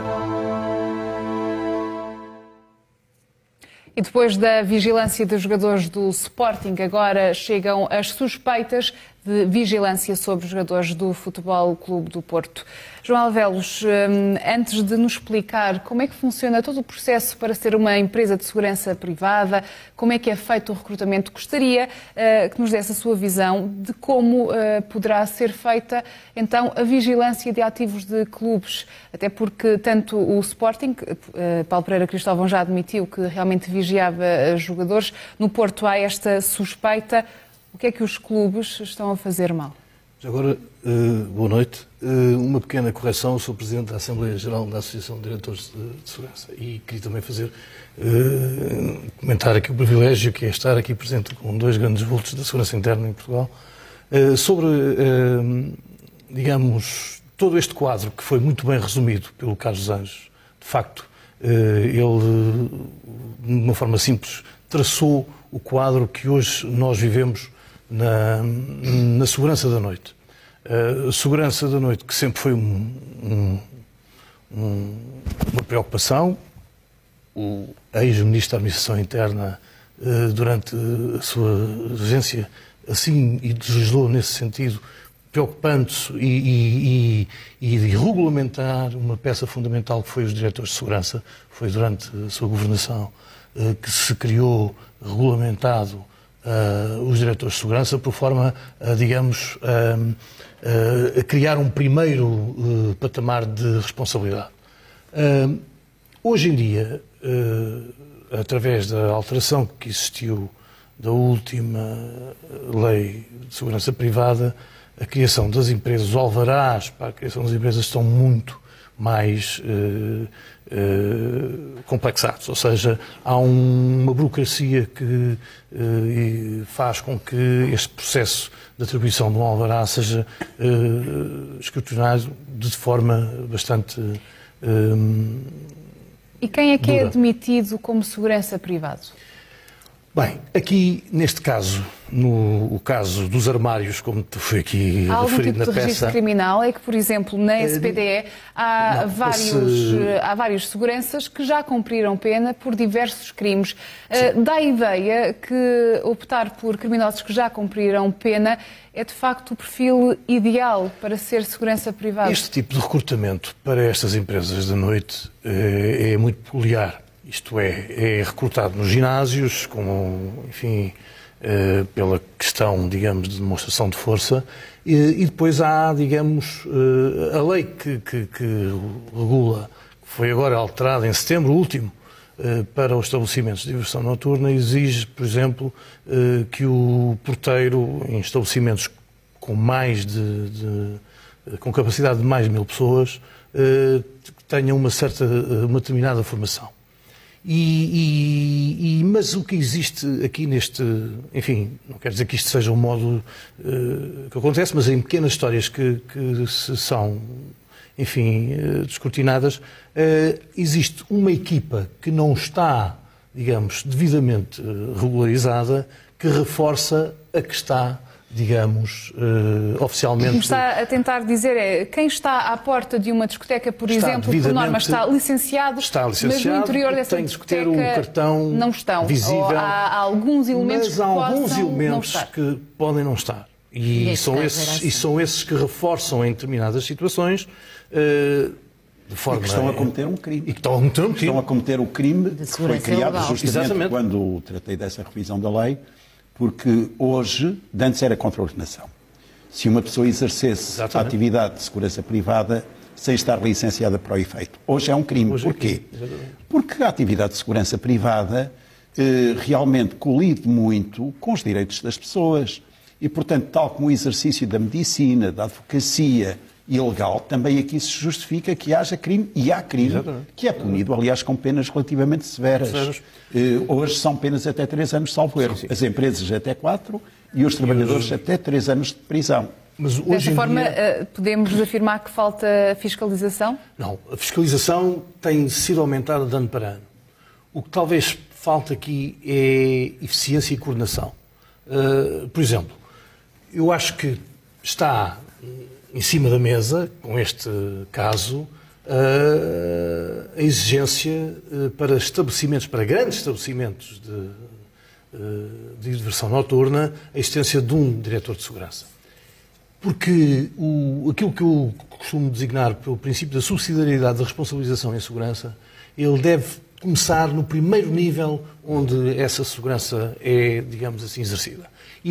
E depois da vigilância dos jogadores do Sporting, agora chegam as suspeitas de vigilância sobre os jogadores do Futebol Clube do Porto. João Alvelos, antes de nos explicar como é que funciona todo o processo para ser uma empresa de segurança privada, como é que é feito o recrutamento, gostaria que nos desse a sua visão de como poderá ser feita então a vigilância de ativos de clubes, até porque tanto o Sporting, Paulo Pereira Cristóvão já admitiu que realmente vigiava jogadores, no Porto há esta suspeita. O que é que os clubes estão a fazer mal? Agora, uh, boa noite. Uh, uma pequena correção. Eu sou Presidente da Assembleia Geral da Associação de Diretores de, de Segurança e queria também fazer, uh, comentar aqui o privilégio que é estar aqui presente com dois grandes vultos da segurança interna em Portugal, uh, sobre, uh, digamos, todo este quadro que foi muito bem resumido pelo Carlos Anjos. De facto, uh, ele, de uma forma simples, traçou o quadro que hoje nós vivemos Na, na segurança da noite. A segurança da noite que sempre foi um, um, um, uma preocupação. O ex-ministro da Administração Interna, durante a sua regência, assim e legislou nesse sentido, preocupando-se e, e, e, e regulamentar uma peça fundamental que foi os diretores de segurança. Foi durante a sua governação que se criou, regulamentado, Uh, os diretores de segurança, por forma, uh, digamos, uh, uh, a criar um primeiro uh, patamar de responsabilidade. Uh, hoje em dia, uh, através da alteração que existiu da última lei de segurança privada, a criação das empresas, os alvarás para a criação das empresas estão muito mais uh, uh, complexados, ou seja, há um, uma burocracia que uh, faz com que este processo de atribuição de um alvará seja uh, escrutinado de forma bastante uh, E quem é que dura. é admitido como segurança privado? Bem, aqui, neste caso, no o caso dos armários, como foi aqui há algum referido tipo na de registro peça... criminal? É que, por exemplo, na S P D E há, Não, vários, esse... há vários seguranças que já cumpriram pena por diversos crimes. Uh, dá a ideia que optar por criminosos que já cumpriram pena é, de facto, o perfil ideal para ser segurança privada? Este tipo de recrutamento para estas empresas da noite é, é muito peculiar. Isto é, é recrutado nos ginásios, com, enfim, uh, pela questão, digamos, de demonstração de força, e, e depois há, digamos, uh, a lei que, que, que regula, que foi agora alterada em setembro último, uh, para os estabelecimentos de diversão noturna, exige, por exemplo, uh, que o porteiro em estabelecimentos com mais de, de com capacidade de mais de mil pessoas, uh, tenha uma certa, uma determinada formação. E, e, e, mas o que existe aqui neste, enfim, não quero dizer que isto seja um modo uh, que acontece, mas em pequenas histórias que, que se são, enfim, uh, descortinadas, uh, existe uma equipa que não está, digamos, devidamente uh, regularizada, que reforça a que está, digamos, uh, oficialmente... O que me está a tentar dizer é, quem está à porta de uma discoteca, por está exemplo, por norma, está licenciado, está licenciado, mas no interior dessa tem discoteca que ter um cartão não estão. visível, ou há, há alguns elementos mas que há alguns possam elementos não estar. que podem não estar. E, e, são esses, assim. e são esses que reforçam em determinadas situações uh, de forma... E que estão a cometer um crime. E que estão a cometer um crime. Estão a cometer o crime que foi criado legal. justamente Exatamente. quando tratei dessa revisão da lei, porque hoje, antes era contra a ordenação. Se uma pessoa exercesse Exatamente. a atividade de segurança privada sem estar licenciada para o efeito. Hoje é um crime. Hoje Porquê? É crime. Porque a atividade de segurança privada eh, realmente colide muito com os direitos das pessoas. E, portanto, tal como o exercício da medicina, da advocacia ilegal, também aqui se justifica que haja crime, e há crime, Exatamente. que é punido, aliás, com penas relativamente severas. severas. Eh, hoje são penas até três anos, salvo erro. Sim, sim. As empresas até quatro e os trabalhadores e os... até três anos de prisão. Mas hoje Dessa forma, dia... podemos afirmar que falta fiscalização? Não, a fiscalização tem sido aumentada de ano para ano. O que talvez falta aqui é eficiência e coordenação. Uh, por exemplo, eu acho que está em cima da mesa, com este caso, uh, a exigência uh, para estabelecimentos, para grandes estabelecimentos de, uh, de diversão noturna, a existência de um diretor de segurança. Porque o, aquilo que eu costumo designar pelo princípio da subsidiariedade da responsabilização em segurança, ele deve começar no primeiro nível onde essa segurança é, digamos assim, exercida.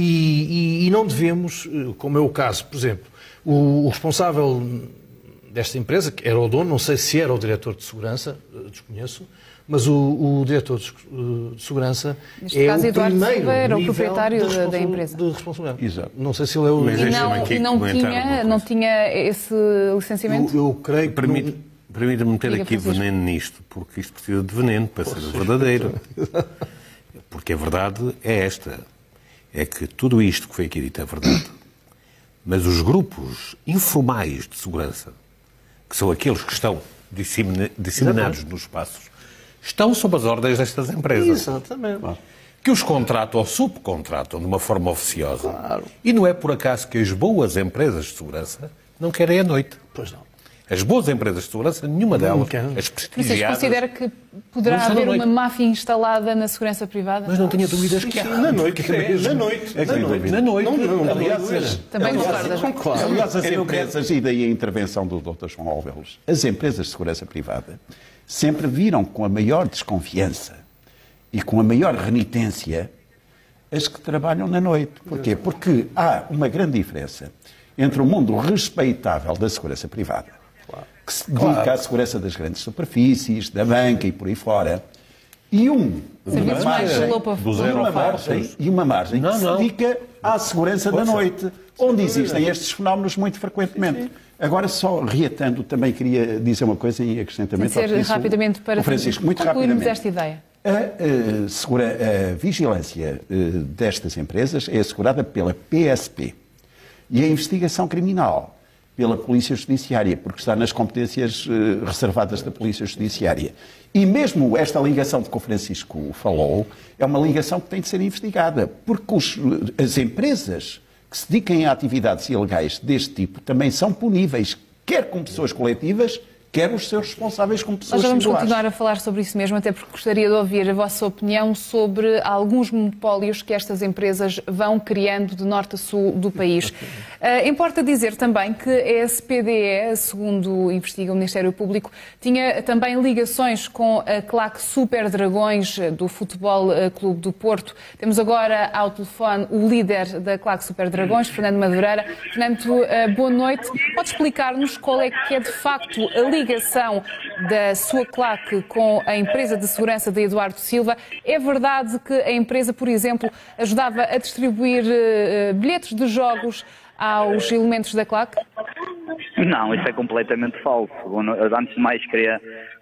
E, e, e não devemos, como é o caso, por exemplo, o, o responsável desta empresa, que era o dono, não sei se era o diretor de segurança, desconheço, mas o, o diretor de, de segurança Neste é caso, o Eduardo primeiro Silva era o nível proprietário de da empresa. De responsabilidade. Exato. Não sei se ele é o... Mas E não, aqui e não, tinha, não tinha esse licenciamento? Eu, eu creio que... Permite, permite-me meter Diga, aqui Francisco. veneno nisto, porque isto precisa de veneno para ser verdadeiro. Porque a verdade é esta. É que tudo isto que foi aqui dito é verdade. Mas os grupos informais de segurança, que são aqueles que estão dissemina, disseminados Exatamente. nos espaços, estão sob as ordens destas empresas. Exatamente. Que os contratam ou subcontratam de uma forma oficiosa. Claro. E não é por acaso que as boas empresas de segurança não querem a noite. Pois não. As boas empresas de segurança, nenhuma delas, as prestigiadas... Vocês consideram que poderá haver uma máfia instalada na segurança privada? Mas não tenha dúvidas que há. Na noite, na noite. É na noite. Na noite. Não, não, não, aliás, Também concordas? Concordo. Aliás, as empresas, e daí a intervenção do doutor João Alvelos, as empresas de segurança privada sempre viram com a maior desconfiança e com a maior renitência as que trabalham na noite. Porquê? Porque há uma grande diferença entre o mundo respeitável da segurança privada, que se dedica claro. à segurança das grandes superfícies, da banca e por aí fora, e um, uma margem, uma margem, e uma margem não, que se dedica à segurança Pode da noite, ser. onde existem estes fenómenos muito frequentemente. Sim, sim. Agora, só reatando, também queria dizer uma coisa em acrescentamento ao que disse rapidamente para o Francisco, muito concluirmos rapidamente. esta ideia. A, a, segura, a vigilância uh, destas empresas é assegurada pela P S P e a investigação criminal pela Polícia Judiciária, porque está nas competências uh, reservadas da Polícia Judiciária. E mesmo esta ligação de que o Francisco falou é uma ligação que tem de ser investigada, porque os, as empresas que se dediquem a atividades ilegais deste tipo também são puníveis, quer como pessoas coletivas, quer os seus responsáveis como pessoas Nós já vamos singulares. continuar a falar sobre isso mesmo, até porque gostaria de ouvir a vossa opinião sobre alguns monopólios que estas empresas vão criando de norte a sul do país. Uh, importa dizer também que a S P D E, segundo investiga o Ministério Público, tinha também ligações com a claque Super Dragões do Futebol Clube do Porto. Temos agora ao telefone o líder da claque Super Dragões, Fernando Madureira. Fernando, uh, boa noite. Pode explicar-nos qual é que é de facto a ligação da sua claque com a empresa de segurança de Eduardo Silva? É verdade que a empresa, por exemplo, ajudava a distribuir uh, bilhetes de jogos aos elementos da claque? Não, isso é completamente falso. Antes de mais, queria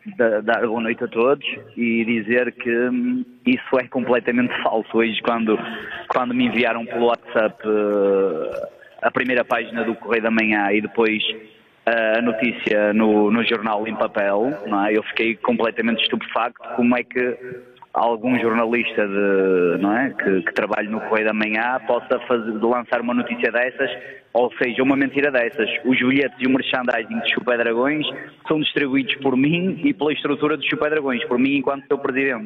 dar boa noite a todos e dizer que hum, isso é completamente falso. Hoje, quando, quando me enviaram pelo WhatsApp uh, a primeira página do Correio da Manhã e depois uh, a notícia no, no jornal em papel, não é? Eu fiquei completamente estupefacto. Como é que algum jornalista de, não é, que, que trabalhe no Correio da Manhã possa fazer, lançar uma notícia dessas, ou seja, uma mentira dessas? Os bilhetes e o merchandising de Chupé Dragões são distribuídos por mim e pela estrutura de Chupé Dragões, por mim enquanto seu presidente.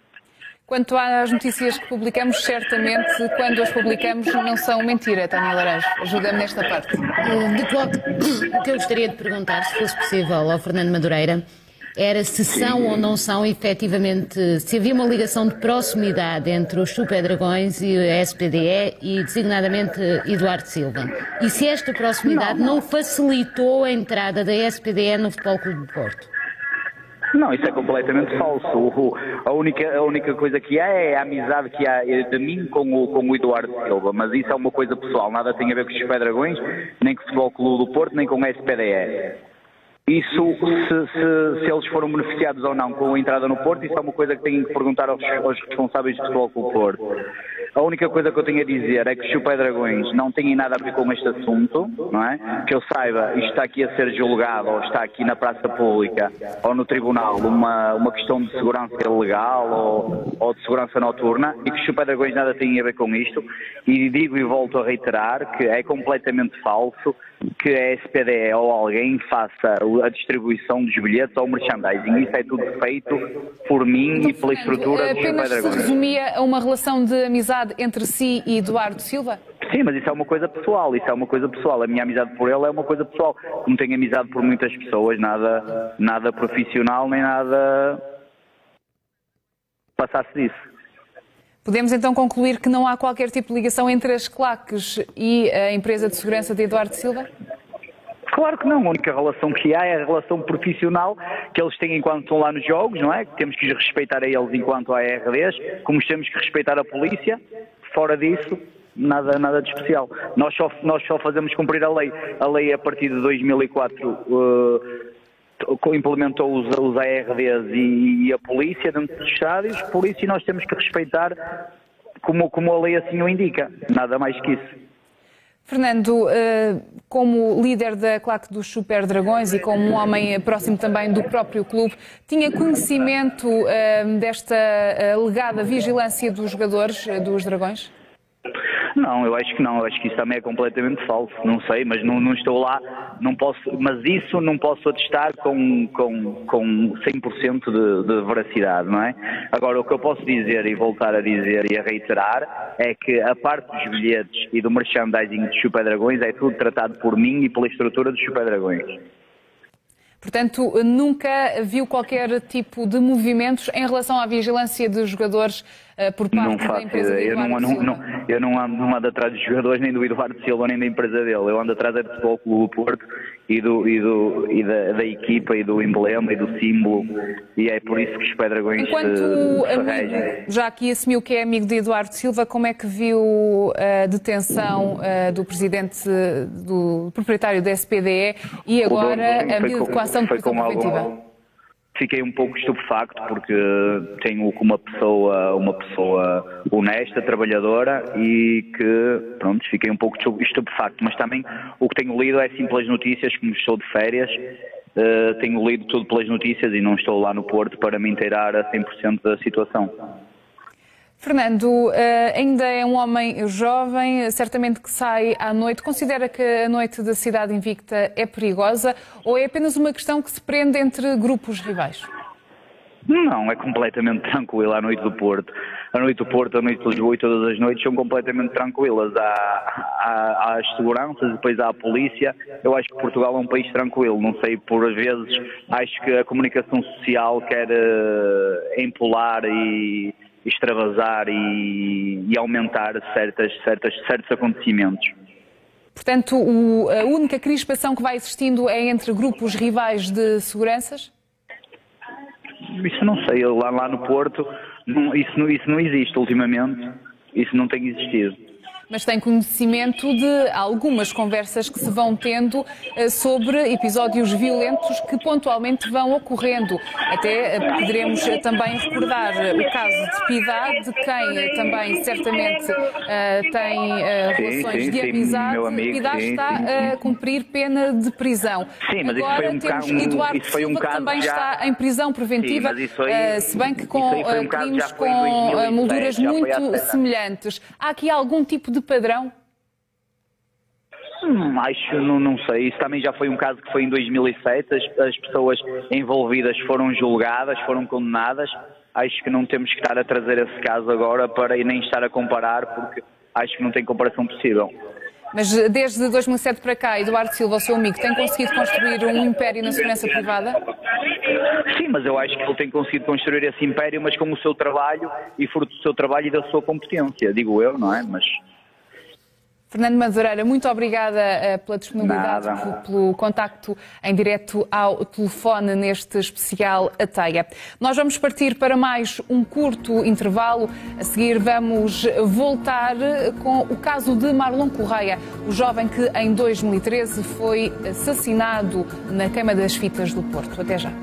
Quanto às notícias que publicamos, certamente, quando as publicamos, não são mentira, Tânia Laranjo. Ajuda-me nesta parte. De qual, o que eu gostaria de perguntar, se fosse possível, ao Fernando Madureira, era se são ou não são efetivamente, se havia uma ligação de proximidade entre os Super Dragões e a S P D E e designadamente Eduardo Silva. E se esta proximidade não, não facilitou a entrada da S P D E no Futebol Clube do Porto? Não, isso é completamente falso. O, a, única, a única coisa que há é a amizade que há de mim com o, com o Eduardo Silva, mas isso é uma coisa pessoal, nada tem a ver com os Super Dragões, nem com o Futebol Clube do Porto, nem com a S P D E. Isso, se, se, se eles foram beneficiados ou não com a entrada no Porto, isso é uma coisa que têm que perguntar aos, aos responsáveis do Futebol Clube do Porto. A única coisa que eu tenho a dizer é que os Chupé Dragões não têm nada a ver com este assunto, não é? Que eu saiba, isto está aqui a ser julgado, ou está aqui na praça pública, ou no tribunal, uma, uma questão de segurança legal ou, ou de segurança noturna, e que os Chupé Dragões nada têm a ver com isto. E digo e volto a reiterar que é completamente falso que a S P D E ou alguém faça a distribuição dos bilhetes ou merchandising. Isso é tudo feito por mim e pela estrutura dos Chupé Dragões. Apenas se resumia a uma relação de amizade entre si e Eduardo Silva? Sim, mas isso é uma coisa pessoal, isso é uma coisa pessoal. A minha amizade por ele é uma coisa pessoal. Como tenho amizade por muitas pessoas, nada, nada profissional nem nada passasse disso. Podemos então concluir que não há qualquer tipo de ligação entre as claques e a empresa de segurança de Eduardo Silva? Claro que não. A única relação que há é a relação profissional que eles têm enquanto estão lá nos jogos, não é? Temos que os respeitar a eles enquanto A R Ds, como temos que respeitar a polícia. Fora disso, nada, nada de especial. Nós só, nós só fazemos cumprir a lei. A lei, a partir de dois mil e quatro, uh, implementou os, os A R Ds e, e a polícia dentro dos estádios, por isso nós temos que respeitar como, como a lei assim o indica, nada mais que isso. Fernando, como líder da claque dos Super Dragões e como um homem próximo também do próprio clube, tinha conhecimento desta alegada vigilância dos jogadores dos Dragões? Não, eu acho que não, eu acho que isso também é completamente falso, não sei, mas não, não estou lá, não posso, mas isso não posso atestar com, com, com cem por cento de, de veracidade, não é? Agora, o que eu posso dizer e voltar a dizer e a reiterar é que a parte dos bilhetes e do merchandising dos Chupé Dragões é tudo tratado por mim e pela estrutura dos Chupé Dragões. Portanto, nunca viu qualquer tipo de movimentos em relação à vigilância dos jogadores uh, por parte não da faço empresa ideia. de Eduardo eu não, Silva? não, não, eu não ando, não ando atrás dos jogadores, nem do Eduardo Silva, nem da empresa dele. Eu ando atrás do Futebol Clube do Porto e, do, e, do, e da, da equipa e do emblema e do símbolo. E é por isso que os Pé Dragões Enquanto se, se amigo, já aqui assumiu que é amigo de Eduardo Silva, como é que viu a detenção uh, do presidente, do proprietário da S P D E e agora a medida de coação de prisão preventiva? Fiquei um pouco estupefacto porque tenho uma pessoa, uma pessoa honesta, trabalhadora e que, pronto, fiquei um pouco estupefacto, mas também o que tenho lido é simples notícias, como estou de férias, uh, tenho lido tudo pelas notícias e não estou lá no Porto para me inteirar a cem por cento da situação. Fernando, ainda é um homem jovem, certamente que sai à noite. Considera que a noite da Cidade Invicta é perigosa ou é apenas uma questão que se prende entre grupos rivais? Não, é completamente tranquila a noite do Porto. A noite do Porto, a noite de Lisboa e todas as noites são completamente tranquilas. Há, há, há as seguranças, depois há a polícia. Eu acho que Portugal é um país tranquilo. Não sei, por vezes, acho que a comunicação social quer uh, empolar e extravasar e, e aumentar certas, certas, certos acontecimentos. Portanto, o, a única crispação que vai existindo é entre grupos rivais de seguranças? Isso não sei, lá, lá no Porto, não, isso, não, isso não existe ultimamente, isso não tem existido. Mas tem conhecimento de algumas conversas que se vão tendo sobre episódios violentos que pontualmente vão ocorrendo. Até poderemos também recordar o caso de Piedade, de quem também certamente tem relações sim, sim, de amizade. Meu amigo, Piedade sim, está sim, sim. a cumprir pena de prisão. Sim, mas Agora isso foi um temos caso, Eduardo isso foi um Silva, caso que também já... está em prisão preventiva, sim, mas isso aí, se bem que com isso aí foi um caso, crimes já foi em dois mil e com sete, molduras já foi há muito sete anos. semelhantes. Há aqui algum tipo de padrão? Hum, acho, não, não sei, isso também já foi um caso que foi em dois mil e sete, as, as pessoas envolvidas foram julgadas, foram condenadas. Acho que não temos que estar a trazer esse caso agora para e nem estar a comparar, porque acho que não tem comparação possível. Mas desde dois mil e sete para cá, Eduardo Silva, o seu amigo, tem conseguido construir um império na segurança privada? Sim, mas eu acho que ele tem conseguido construir esse império, mas com o seu trabalho e fruto do seu trabalho e da sua competência, digo eu, não é? Mas... Fernando Madureira, muito obrigada pela disponibilidade, pelo, pelo contacto em direto ao telefone neste especial A Teia. Nós vamos partir para mais um curto intervalo. A seguir vamos voltar com o caso de Marlon Correia, o jovem que em dois mil e treze foi assassinado na queima das fitas do Porto. Até já.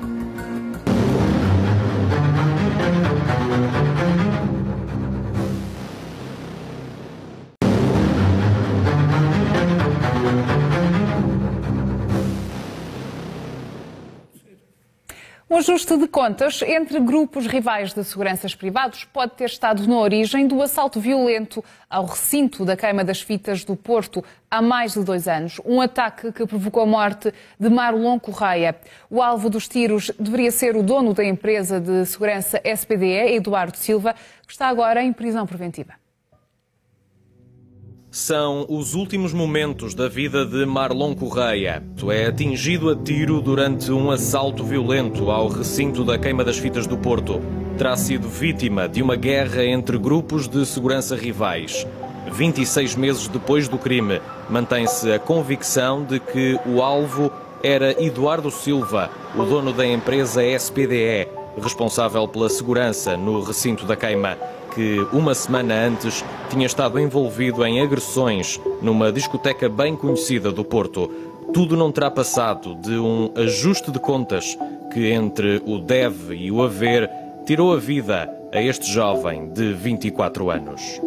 Um ajuste de contas entre grupos rivais de seguranças privados pode ter estado na origem do assalto violento ao recinto da queima das fitas do Porto há mais de dois anos. Um ataque que provocou a morte de Marlon Correia. O alvo dos tiros deveria ser o dono da empresa de segurança S P D E, Eduardo Silva, que está agora em prisão preventiva. São os últimos momentos da vida de Marlon Correia. É atingido a tiro durante um assalto violento ao recinto da queima das fitas do Porto. Terá sido vítima de uma guerra entre grupos de segurança rivais. vinte e seis meses depois do crime, mantém-se a convicção de que o alvo era Eduardo Silva, o dono da empresa S P D E, responsável pela segurança no recinto da queima, que uma semana antes tinha estado envolvido em agressões numa discoteca bem conhecida do Porto. Tudo não terá passado de um ajuste de contas que, entre o deve e o haver, tirou a vida a este jovem de vinte e quatro anos.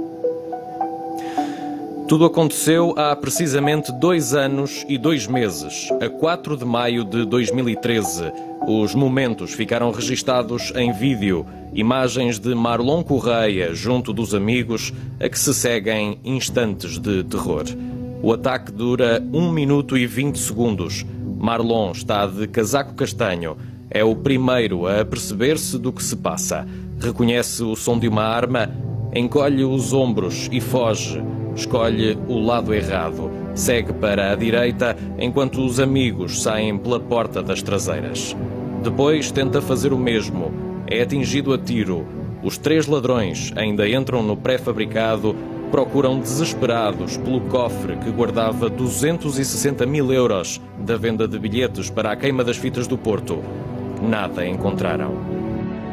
Tudo aconteceu há precisamente dois anos e dois meses, a quatro de maio de dois mil e treze. Os momentos ficaram registados em vídeo, imagens de Marlon Correia junto dos amigos, a que se seguem instantes de terror. O ataque dura um minuto e vinte segundos. Marlon está de casaco castanho. É o primeiro a perceber-se do que se passa. Reconhece o som de uma arma, encolhe os ombros e foge. Escolhe o lado errado. Segue para a direita, enquanto os amigos saem pela porta das traseiras. Depois tenta fazer o mesmo. É atingido a tiro. Os três ladrões ainda entram no pré-fabricado, procuram desesperados pelo cofre que guardava duzentos e sessenta mil euros da venda de bilhetes para a queima das fitas do Porto. Nada encontraram.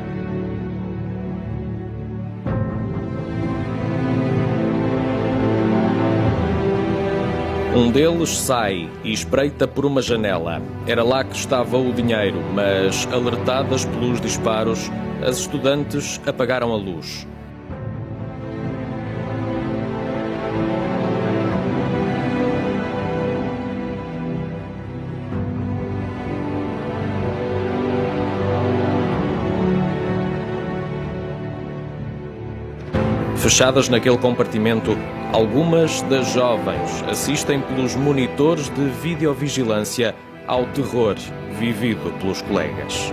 Um deles sai e espreita por uma janela. Era lá que estava o dinheiro, mas, alertadas pelos disparos, as estudantes apagaram a luz. Fechadas naquele compartimento, algumas das jovens assistem pelos monitores de videovigilância ao terror vivido pelos colegas.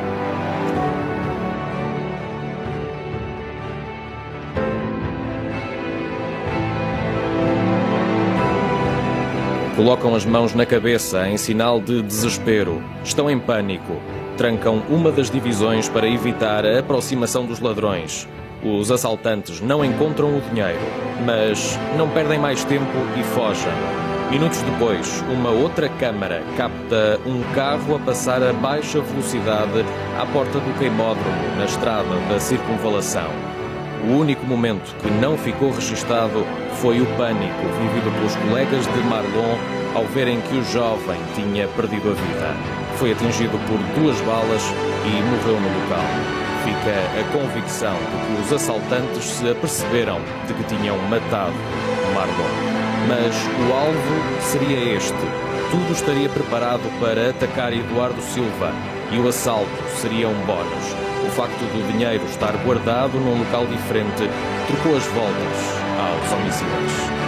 Colocam as mãos na cabeça em sinal de desespero. Estão em pânico. Trancam uma das divisões para evitar a aproximação dos ladrões. Os assaltantes não encontram o dinheiro, mas não perdem mais tempo e fogem. Minutos depois, uma outra câmara capta um carro a passar a baixa velocidade à porta do queimódromo, na estrada da circunvalação. O único momento que não ficou registado foi o pânico vivido pelos colegas de Marlon ao verem que o jovem tinha perdido a vida. Foi atingido por duas balas e morreu no local. Fica a convicção de que os assaltantes se aperceberam de que tinham matado Marlon. Mas o alvo seria este. Tudo estaria preparado para atacar Eduardo Silva e o assalto seria um bónus. O facto do dinheiro estar guardado num local diferente trocou as voltas aos homicidas.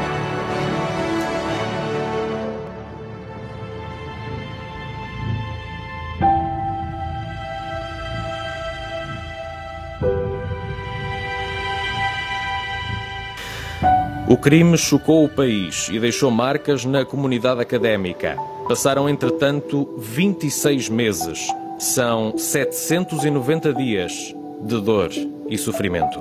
O crime chocou o país e deixou marcas na comunidade académica. Passaram, entretanto, vinte e seis meses. São setecentos e noventa dias de dor e sofrimento.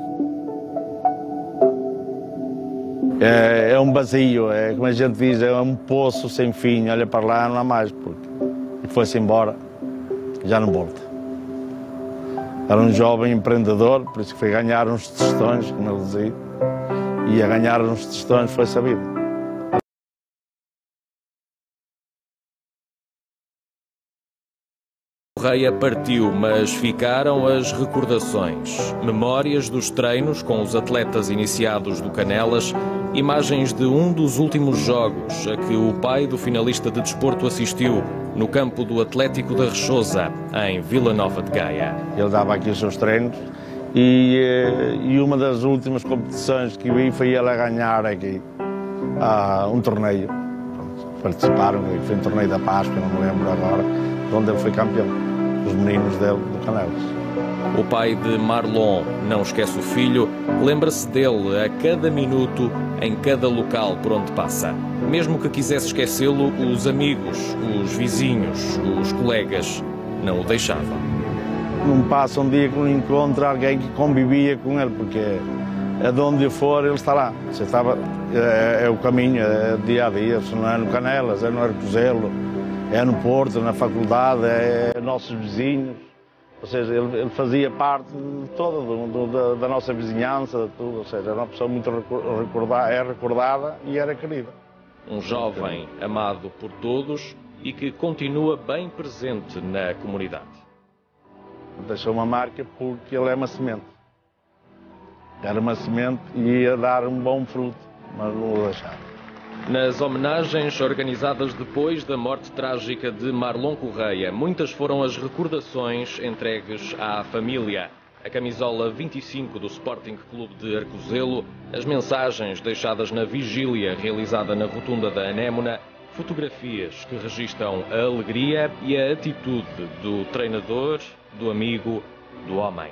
É, é um vazio, é como a gente diz, é um poço sem fim. Olha para lá, não há mais, porque foi-se embora, já não volta. Era um jovem empreendedor, por isso que foi ganhar uns tostões, como ele dizia, e a ganhar uns tostões foi sabido. Correia partiu, mas ficaram as recordações, memórias dos treinos com os atletas iniciados do Canelas, imagens de um dos últimos jogos a que o pai do finalista de desporto assistiu no campo do Atlético da Rechosa, em Vila Nova de Gaia. Ele dava aqui os seus treinos e, e uma das últimas competições que vi foi ele a ganhar aqui ah, um torneio. Participaram, foi um torneio da Páscoa, não me lembro agora, onde ele foi campeão. Os meninos dele do Canelas. O pai de Marlon não esquece o filho, lembra-se dele a cada minuto, em cada local por onde passa. Mesmo que quisesse esquecê-lo, os amigos, os vizinhos, os colegas não o deixavam. Não passa um dia que não encontra alguém que convivia com ele, porque de onde for ele está lá. Você estava, é, é o caminho, é dia a dia, se não é no Canelas, é no Arcozelo, é no Porto, na faculdade, é nossos vizinhos. Ou seja, ele, ele fazia parte de toda do, do, da, da nossa vizinhança, de tudo. Ou seja, era uma pessoa muito recordada, é recordada e era querida. Um jovem amado por todos e que continua bem presente na comunidade. Deixou uma marca porque ele é uma semente. Era uma semente e ia dar um bom fruto, mas não o deixava. Nas homenagens organizadas depois da morte trágica de Marlon Correia, muitas foram as recordações entregues à família. A camisola vinte e cinco do Sporting Clube de Arcozelo, as mensagens deixadas na vigília realizada na rotunda da Anémona, fotografias que registram a alegria e a atitude do treinador, do amigo, do homem.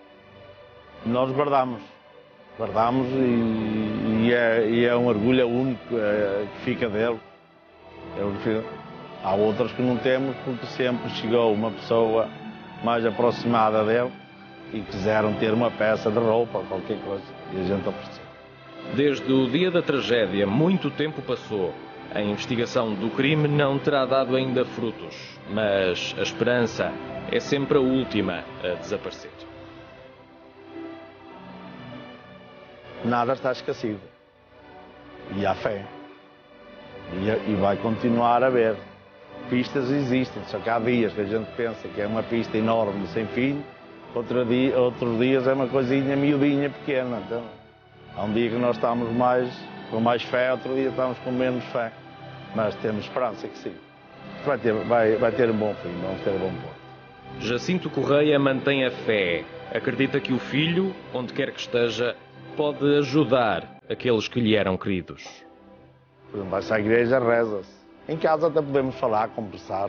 Nós guardamos. Guardamos e, e, é, e é um orgulho único é, que fica dele. É, há outras que não temos porque sempre chegou uma pessoa mais aproximada dele e quiseram ter uma peça de roupa ou qualquer coisa e a gente ofereceu. Desde o dia da tragédia, muito tempo passou. A investigação do crime não terá dado ainda frutos, mas a esperança é sempre a última a desaparecer. Nada está esquecido. E há fé. E, e vai continuar a haver. Pistas existem, só que há dias que a gente pensa que é uma pista enorme, sem fim, outro dia, outros dias é uma coisinha miudinha, pequena. Então, há um dia que nós estamos mais, com mais fé, outro dia estamos com menos fé. Mas temos esperança que sim. Vai ter, vai, vai ter um bom fim, vamos ter um bom ponto. Jacinto Correia mantém a fé. Acredita que o filho, onde quer que esteja, pode ajudar aqueles que lhe eram queridos. Por exemplo, vai-se à igreja, reza-se. Em casa até podemos falar, conversar.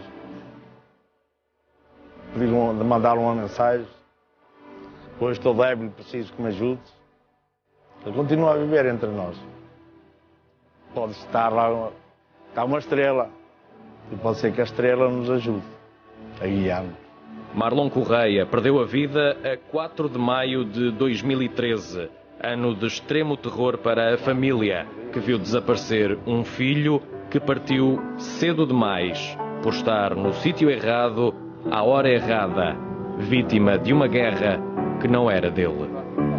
Pedir um, mandar uma mensagem. Hoje estou débil, preciso que me ajude. Ele continua a viver entre nós. Pode estar lá, está uma estrela. E pode ser que a estrela nos ajude a guiar-nos. Marlon Correia perdeu a vida a quatro de maio de dois mil e treze, ano de extremo terror para a família, que viu desaparecer um filho que partiu cedo demais por estar no sítio errado, à hora errada, vítima de uma guerra que não era dele.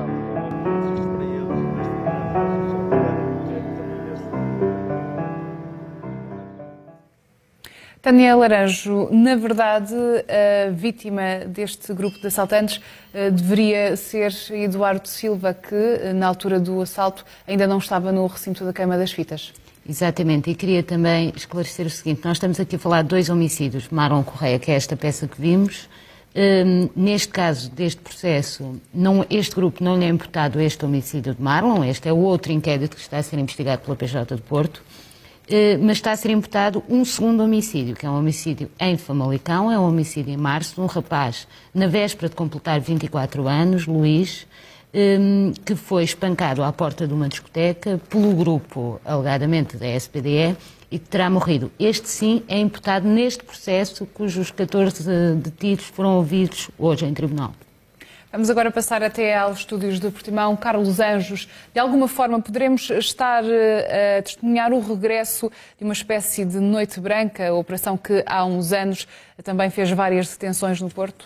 Tânia Laranjo, na verdade, a vítima deste grupo de assaltantes deveria ser Eduardo Silva, que na altura do assalto ainda não estava no recinto da Queima das Fitas. Exatamente, e queria também esclarecer o seguinte: nós estamos aqui a falar de dois homicídios. Marlon Correia, que é esta peça que vimos. Um, neste caso, deste processo, não, este grupo não lhe é imputado este homicídio de Marlon. Este é o outro inquérito que está a ser investigado pela P J de Porto. Uh, mas está a ser imputado um segundo homicídio, que é um homicídio em Famalicão, é um homicídio em março, de um rapaz, na véspera de completar vinte e quatro anos, Luís, um, que foi espancado à porta de uma discoteca pelo grupo, alegadamente, da S P D E, e que terá morrido. Este, sim, é imputado neste processo, cujos catorze detidos foram ouvidos hoje em tribunal. Vamos agora passar até aos estúdios de Portimão. Carlos Anjos, de alguma forma poderemos estar a testemunhar o regresso de uma espécie de noite branca, a operação que há uns anos também fez várias detenções no Porto?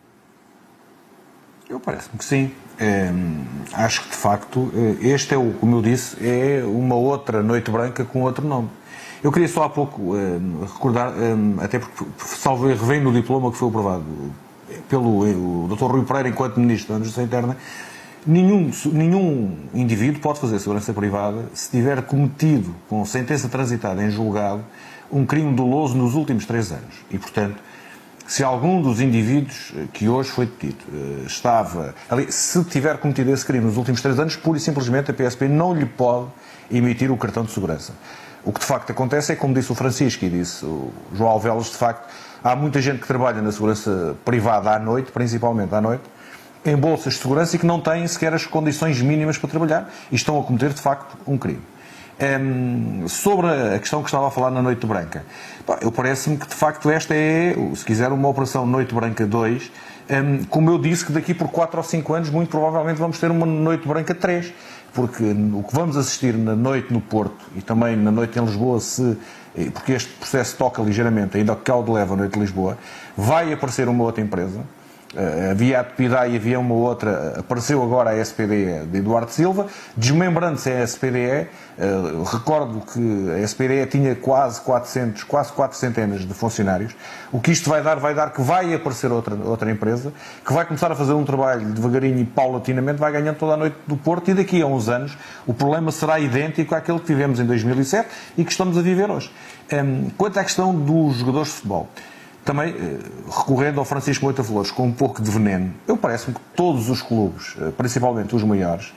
Eu parece-me que sim. É, acho que, de facto, este é, o, como eu disse, é uma outra noite branca com outro nome. Eu queria só há pouco é, recordar, é, até porque salvo erro, vem no diploma que foi aprovado pelo o doutor Rui Pereira, enquanto Ministro da Justiça Interna, nenhum, nenhum indivíduo pode fazer segurança privada se tiver cometido, com sentença transitada em julgado, um crime doloso nos últimos três anos. E, portanto, se algum dos indivíduos que hoje foi detido estava ali, se tiver cometido esse crime nos últimos três anos, pura e simplesmente a P S P não lhe pode emitir o cartão de segurança. O que de facto acontece é, como disse o Francisco e disse o João Alvelos, de facto, há muita gente que trabalha na segurança privada à noite, principalmente à noite, em bolsas de segurança e que não têm sequer as condições mínimas para trabalhar e estão a cometer, de facto, um crime. Um, sobre a questão que estava a falar na Noite Branca, eu parece-me que, de facto, esta é, se quiser, uma operação Noite Branca dois, um, como eu disse, que daqui por quatro ou cinco anos, muito provavelmente, vamos ter uma Noite Branca três, porque o que vamos assistir na noite no Porto e também na noite em Lisboa, se, porque este processo toca ligeiramente, ainda que ao de leva a noite de Lisboa, vai aparecer uma outra empresa. Uh, havia a Tepidá e havia uma outra, apareceu agora a S P D E de Eduardo Silva, desmembrando-se a S P D E. Uh, recordo que a S P D E tinha quase quatrocentos, quase quatro centenas de funcionários. O que isto vai dar, vai dar que vai aparecer outra, outra empresa, que vai começar a fazer um trabalho devagarinho e paulatinamente, vai ganhando toda a noite do Porto, e daqui a uns anos o problema será idêntico àquele que vivemos em dois mil e sete e que estamos a viver hoje. Um, quanto à questão dos jogadores de futebol, também, recorrendo ao Francisco Moita Flores com um pouco de veneno, eu parece-me que todos os clubes, principalmente os maiores,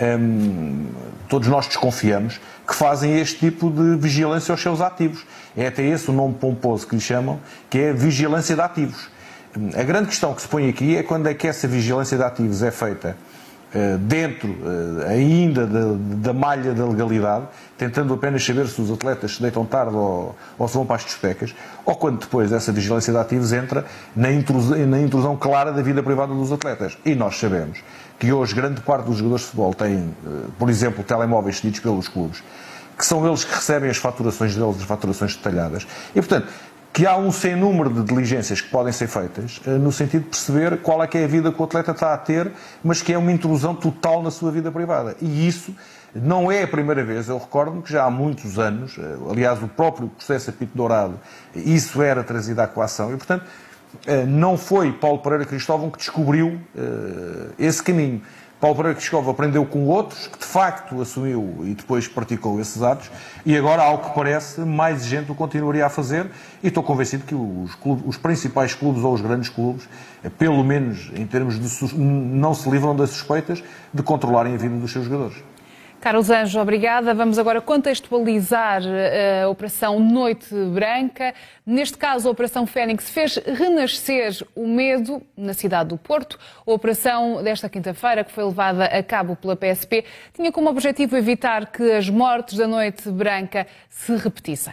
todos nós desconfiamos que fazem este tipo de vigilância aos seus ativos. É até esse o nome pomposo que lhe chamam, que é vigilância de ativos. A grande questão que se põe aqui é quando é que essa vigilância de ativos é feita dentro ainda da, da malha da legalidade, tentando apenas saber se os atletas se deitam tarde ou, ou se vão para as discotecas, ou quando depois essa vigilância de ativos entra na intrusão, na intrusão clara da vida privada dos atletas. E nós sabemos que hoje grande parte dos jogadores de futebol têm, por exemplo, telemóveis cedidos pelos clubes, que são eles que recebem as faturações deles, as faturações detalhadas. E, portanto, que há um sem número de diligências que podem ser feitas no sentido de perceber qual é que é a vida que o atleta está a ter, mas que é uma intrusão total na sua vida privada. E isso não é a primeira vez. Eu recordo-me que já há muitos anos, aliás, o próprio processo Apito Dourado, isso era trazido à coação e, portanto, não foi Paulo Pereira Cristóvão que descobriu esse caminho. Paulo Pereira Cristóvão aprendeu com outros, que de facto assumiu e depois praticou esses atos, e agora, ao que parece, mais gente o continuaria a fazer, e estou convencido que os, clubes, os principais clubes ou os grandes clubes, pelo menos em termos de... não se livram das suspeitas de controlarem a vida dos seus jogadores. Carlos Anjo, obrigada. Vamos agora contextualizar a Operação Noite Branca. Neste caso, a Operação Fénix fez renascer o medo na cidade do Porto. A operação desta quinta-feira, que foi levada a cabo pela P S P, tinha como objetivo evitar que as mortes da Noite Branca se repetissem.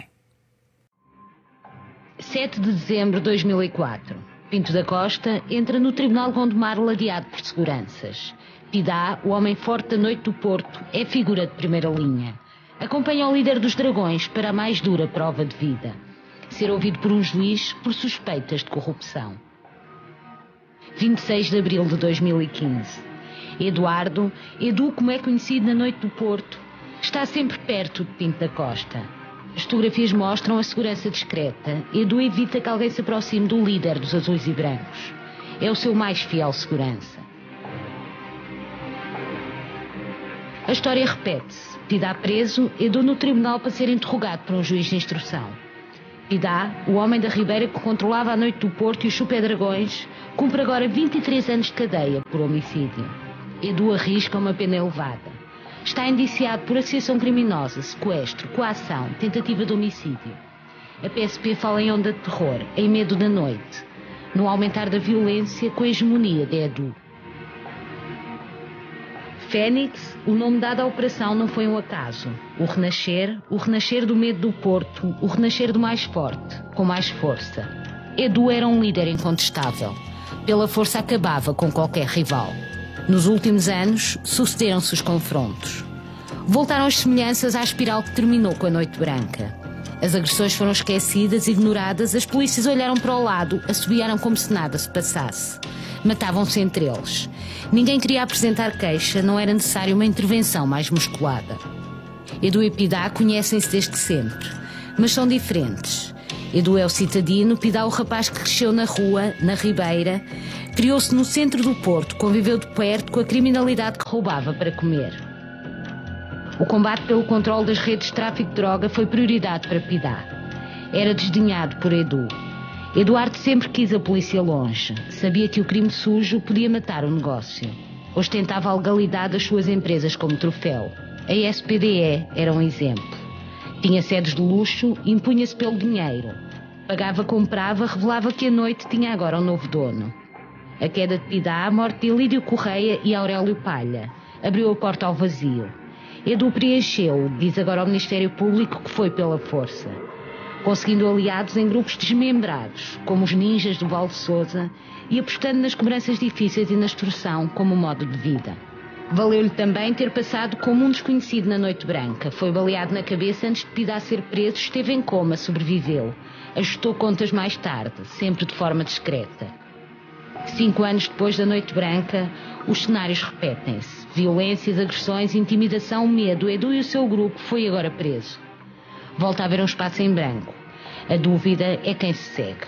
sete de dezembro de dois mil e quatro. Pinto da Costa entra no Tribunal Gondomar ladeado por seguranças. Pidá, o homem forte da noite do Porto, é figura de primeira linha. Acompanha o líder dos Dragões para a mais dura prova de vida. Ser ouvido por um juiz por suspeitas de corrupção. vinte e seis de abril de dois mil e quinze. Eduardo, Edu como é conhecido na noite do Porto, está sempre perto de Pinto da Costa. As fotografias mostram a segurança discreta. Edu evita que alguém se aproxime do líder dos azuis e brancos. É o seu mais fiel segurança. A história repete-se. Pidá preso, Edu no tribunal para ser interrogado por um juiz de instrução. Pidá, o homem da Ribeira que controlava a noite do Porto e os Super-Dragões, cumpre agora vinte e três anos de cadeia por homicídio. Edu arrisca uma pena elevada. Está indiciado por associação criminosa, sequestro, coação, tentativa de homicídio. A P S P fala em onda de terror, em medo da noite, no aumentar da violência com a hegemonia de Edu. Fénix, o nome dado à operação não foi um acaso. O renascer, o renascer do medo do Porto, o renascer do mais forte, com mais força. Edu era um líder incontestável. Pela força acabava com qualquer rival. Nos últimos anos, sucederam-se os confrontos. Voltaram as semelhanças à espiral que terminou com a Noite Branca. As agressões foram esquecidas, ignoradas, as polícias olharam para o lado, assobiaram como se nada se passasse. Matavam-se entre eles. Ninguém queria apresentar queixa, não era necessária uma intervenção mais musculada. Edu e Pidá conhecem-se desde sempre, mas são diferentes. Edu é o citadino, Pidá o rapaz que cresceu na rua, na Ribeira, criou-se no centro do Porto, conviveu de perto com a criminalidade que roubava para comer. O combate pelo controle das redes de tráfico de droga foi prioridade para Pidá. Era desdenhado por Edu. Eduardo sempre quis a polícia longe. Sabia que o crime sujo podia matar o negócio. Ostentava a legalidade das suas empresas como troféu. A S P D E era um exemplo. Tinha sedes de luxo, impunha-se pelo dinheiro. Pagava, comprava, revelava que a noite tinha agora um novo dono. A queda de Pidá, a morte de Elídio Correia e Aurélio Palha, abriu a porta ao vazio. Edu preencheu, diz agora ao Ministério Público que foi pela força. Conseguindo aliados em grupos desmembrados, como os ninjas do Val de Sousa, e apostando nas cobranças difíceis e na extorsão como modo de vida. Valeu-lhe também ter passado como um desconhecido na Noite Branca. Foi baleado na cabeça antes de Pidá ser preso, esteve em coma, sobreviveu. Ajustou contas mais tarde, sempre de forma discreta. Cinco anos depois da Noite Branca, os cenários repetem-se. Violências, agressões, intimidação, medo. Edu e o seu grupo foi agora preso. Volta a haver um espaço em branco. A dúvida é quem se segue.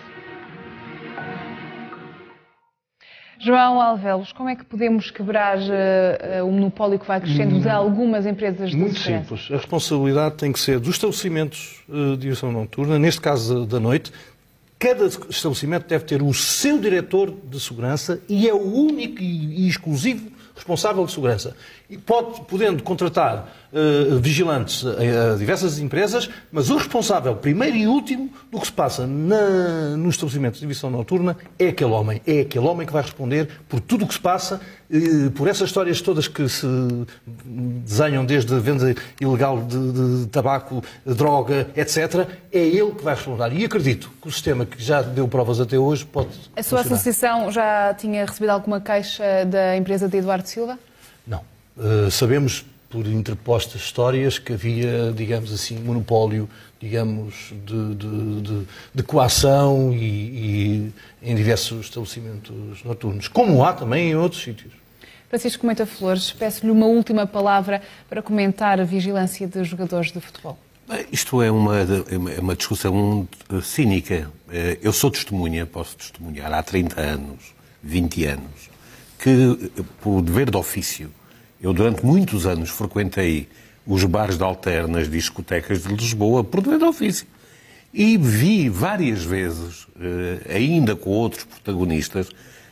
João Alvelos, como é que podemos quebrar uh, uh, o monopólio que vai crescendo de algumas empresas de Muito segurança? simples. A responsabilidade tem que ser dos estabelecimentos uh, de direção noturna, neste caso da noite. Cada estabelecimento deve ter o seu diretor de segurança e é o único e exclusivo responsável de segurança. E pode, podendo contratar uh, vigilantes a, a diversas empresas, mas o responsável, primeiro e último, do que se passa na, no estabelecimento de divisão noturna é aquele homem. É aquele homem que vai responder por tudo o que se passa, uh, por essas histórias todas que se desenham, desde a venda ilegal de, de tabaco, droga, etcétera. É ele que vai responder. E acredito que o sistema que já deu provas até hoje pode A sua funcionar. associação já tinha recebido alguma queixa da empresa de Eduardo Silva? Não. Uh, sabemos, por interpostas histórias, que havia, digamos assim, monopólio, digamos, de, de, de, de coação e, e em diversos estabelecimentos noturnos, como há também em outros sítios. Francisco Moita Flores, peço-lhe uma última palavra para comentar a vigilância de jogadores de futebol. Isto é uma, é uma discussão cínica. Eu sou testemunha, posso testemunhar, há trinta anos, vinte anos, que, por dever de ofício, eu durante muitos anos frequentei os bares de alternas, discotecas de Lisboa, por dever de ofício. E vi várias vezes, ainda com outros protagonistas,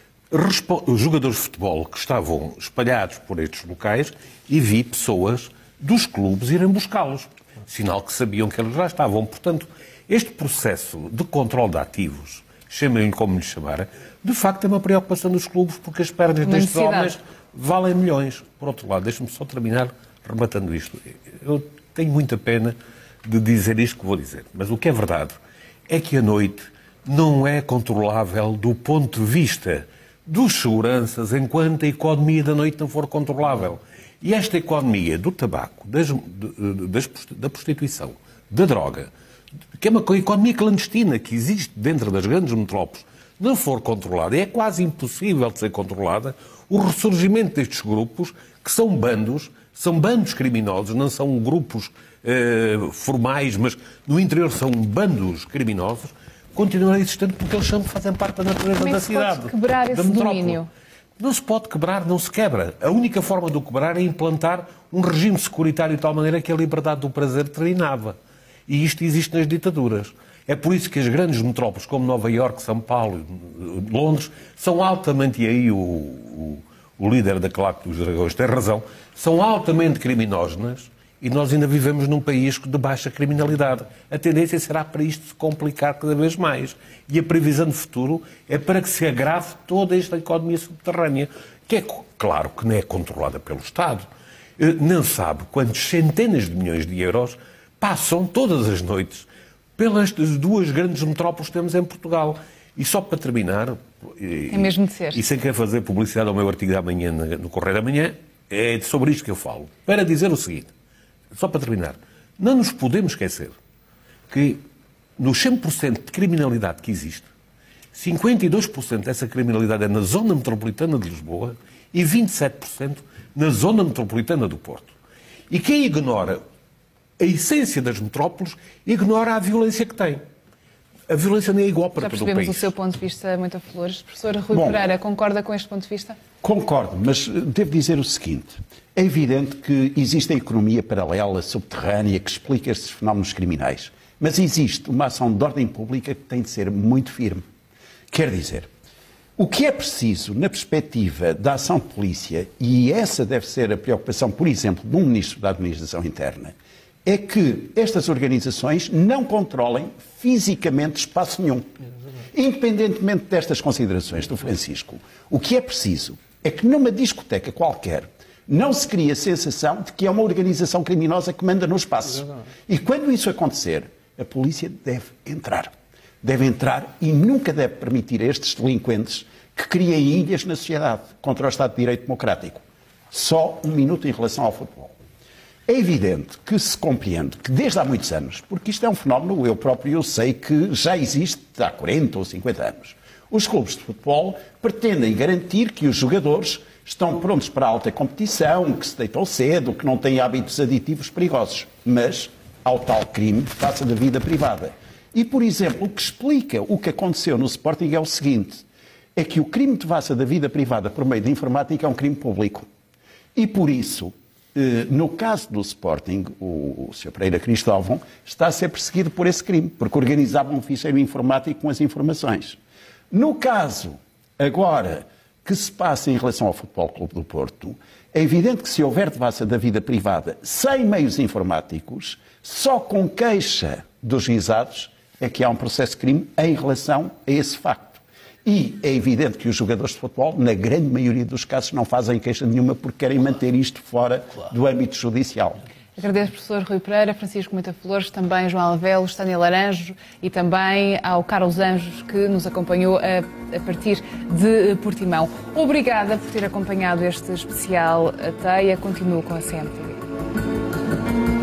os jogadores de futebol que estavam espalhados por estes locais e vi pessoas dos clubes irem buscá-los. Sinal que sabiam que eles lá estavam. Portanto, este processo de controle de ativos, chamem-lhe como lhe chamar, de facto é uma preocupação dos clubes, porque as pernas destes homens valem milhões. Por outro lado, deixe-me só terminar rematando isto. Eu tenho muita pena de dizer isto que vou dizer, mas o que é verdade é que a noite não é controlável do ponto de vista dos seguranças, enquanto a economia da noite não for controlável. E esta economia do tabaco, das, das, da prostituição, da droga, que é uma economia clandestina que existe dentro das grandes metrópoles, não for controlada, e é quase impossível de ser controlada, o ressurgimento destes grupos, que são bandos, são bandos criminosos, não são grupos eh, formais, mas no interior são bandos criminosos, continuam existentes porque eles são, fazem parte da natureza da cidade. Como é que se pode quebrar esse domínio? Não se pode quebrar, não se quebra. A única forma de o quebrar é implantar um regime securitário de tal maneira que a liberdade do prazer treinava. E isto existe nas ditaduras. É por isso que as grandes metrópoles, como Nova Iorque, São Paulo, Londres, são altamente, e aí o, o, o líder da claque dos dragões tem razão, são altamente criminógenas e nós ainda vivemos num país de baixa criminalidade. A tendência será para isto se complicar cada vez mais. E a previsão de futuro é para que se agrave toda esta economia subterrânea, que é claro que não é controlada pelo Estado. Não sabe quantos centenas de milhões de euros passam todas as noites pelas duas grandes metrópoles que temos em Portugal. E só para terminar, é mesmo de ser. E sem querer fazer publicidade ao meu artigo da manhã no Correio da Manhã, é sobre isto que eu falo. Para dizer o seguinte, só para terminar, não nos podemos esquecer que nos cem por cento de criminalidade que existe, cinquenta e dois por cento dessa criminalidade é na zona metropolitana de Lisboa e vinte e sete por cento na zona metropolitana do Porto. E quem ignora a essência das metrópoles, ignora a violência que tem. A violência não é igual para todo o país. Já percebemos o seu ponto de vista, Moita Flores. Professor Rui Bom, Pereira, concorda com este ponto de vista? Concordo, mas devo dizer o seguinte. É evidente que existe a economia paralela, subterrânea, que explica estes fenómenos criminais. Mas existe uma ação de ordem pública que tem de ser muito firme. Quer dizer, o que é preciso na perspectiva da ação de polícia, e essa deve ser a preocupação, por exemplo, de um Ministro da Administração Interna, é que estas organizações não controlem fisicamente espaço nenhum. Independentemente destas considerações do Francisco, o que é preciso é que numa discoteca qualquer não se crie a sensação de que é uma organização criminosa que manda no espaço. E quando isso acontecer, a polícia deve entrar. Deve entrar e nunca deve permitir a estes delinquentes que criem ilhas na sociedade contra o Estado de Direito Democrático. Só um minuto em relação ao futebol. É evidente que se compreende que desde há muitos anos, porque isto é um fenómeno, eu próprio eu sei que já existe há quarenta ou cinquenta anos, os clubes de futebol pretendem garantir que os jogadores estão prontos para a alta competição, que se deitam cedo, que não têm hábitos aditivos perigosos. Mas ao tal crime passa da vida privada. E, por exemplo, o que explica o que aconteceu no Sporting é o seguinte, é que o crime de devassa da vida privada por meio de informática é um crime público. E por isso, no caso do Sporting, o senhor Pereira Cristóvão está a ser perseguido por esse crime, porque organizava um ficheiro informático com as informações. No caso, agora, que se passa em relação ao Futebol Clube do Porto, é evidente que se houver devassa da vida privada sem meios informáticos, só com queixa dos juizados é que há um processo de crime em relação a esse facto. E é evidente que os jogadores de futebol, na grande maioria dos casos, não fazem queixa nenhuma porque querem manter isto fora do âmbito judicial. Agradeço ao professor Rui Pereira, Francisco Moita Flores, também João Alvelos, Tânia Laranjo e também ao Carlos Anjos, que nos acompanhou a, a partir de Portimão. Obrigada por ter acompanhado este especial A Teia. Continuo com a C M T V.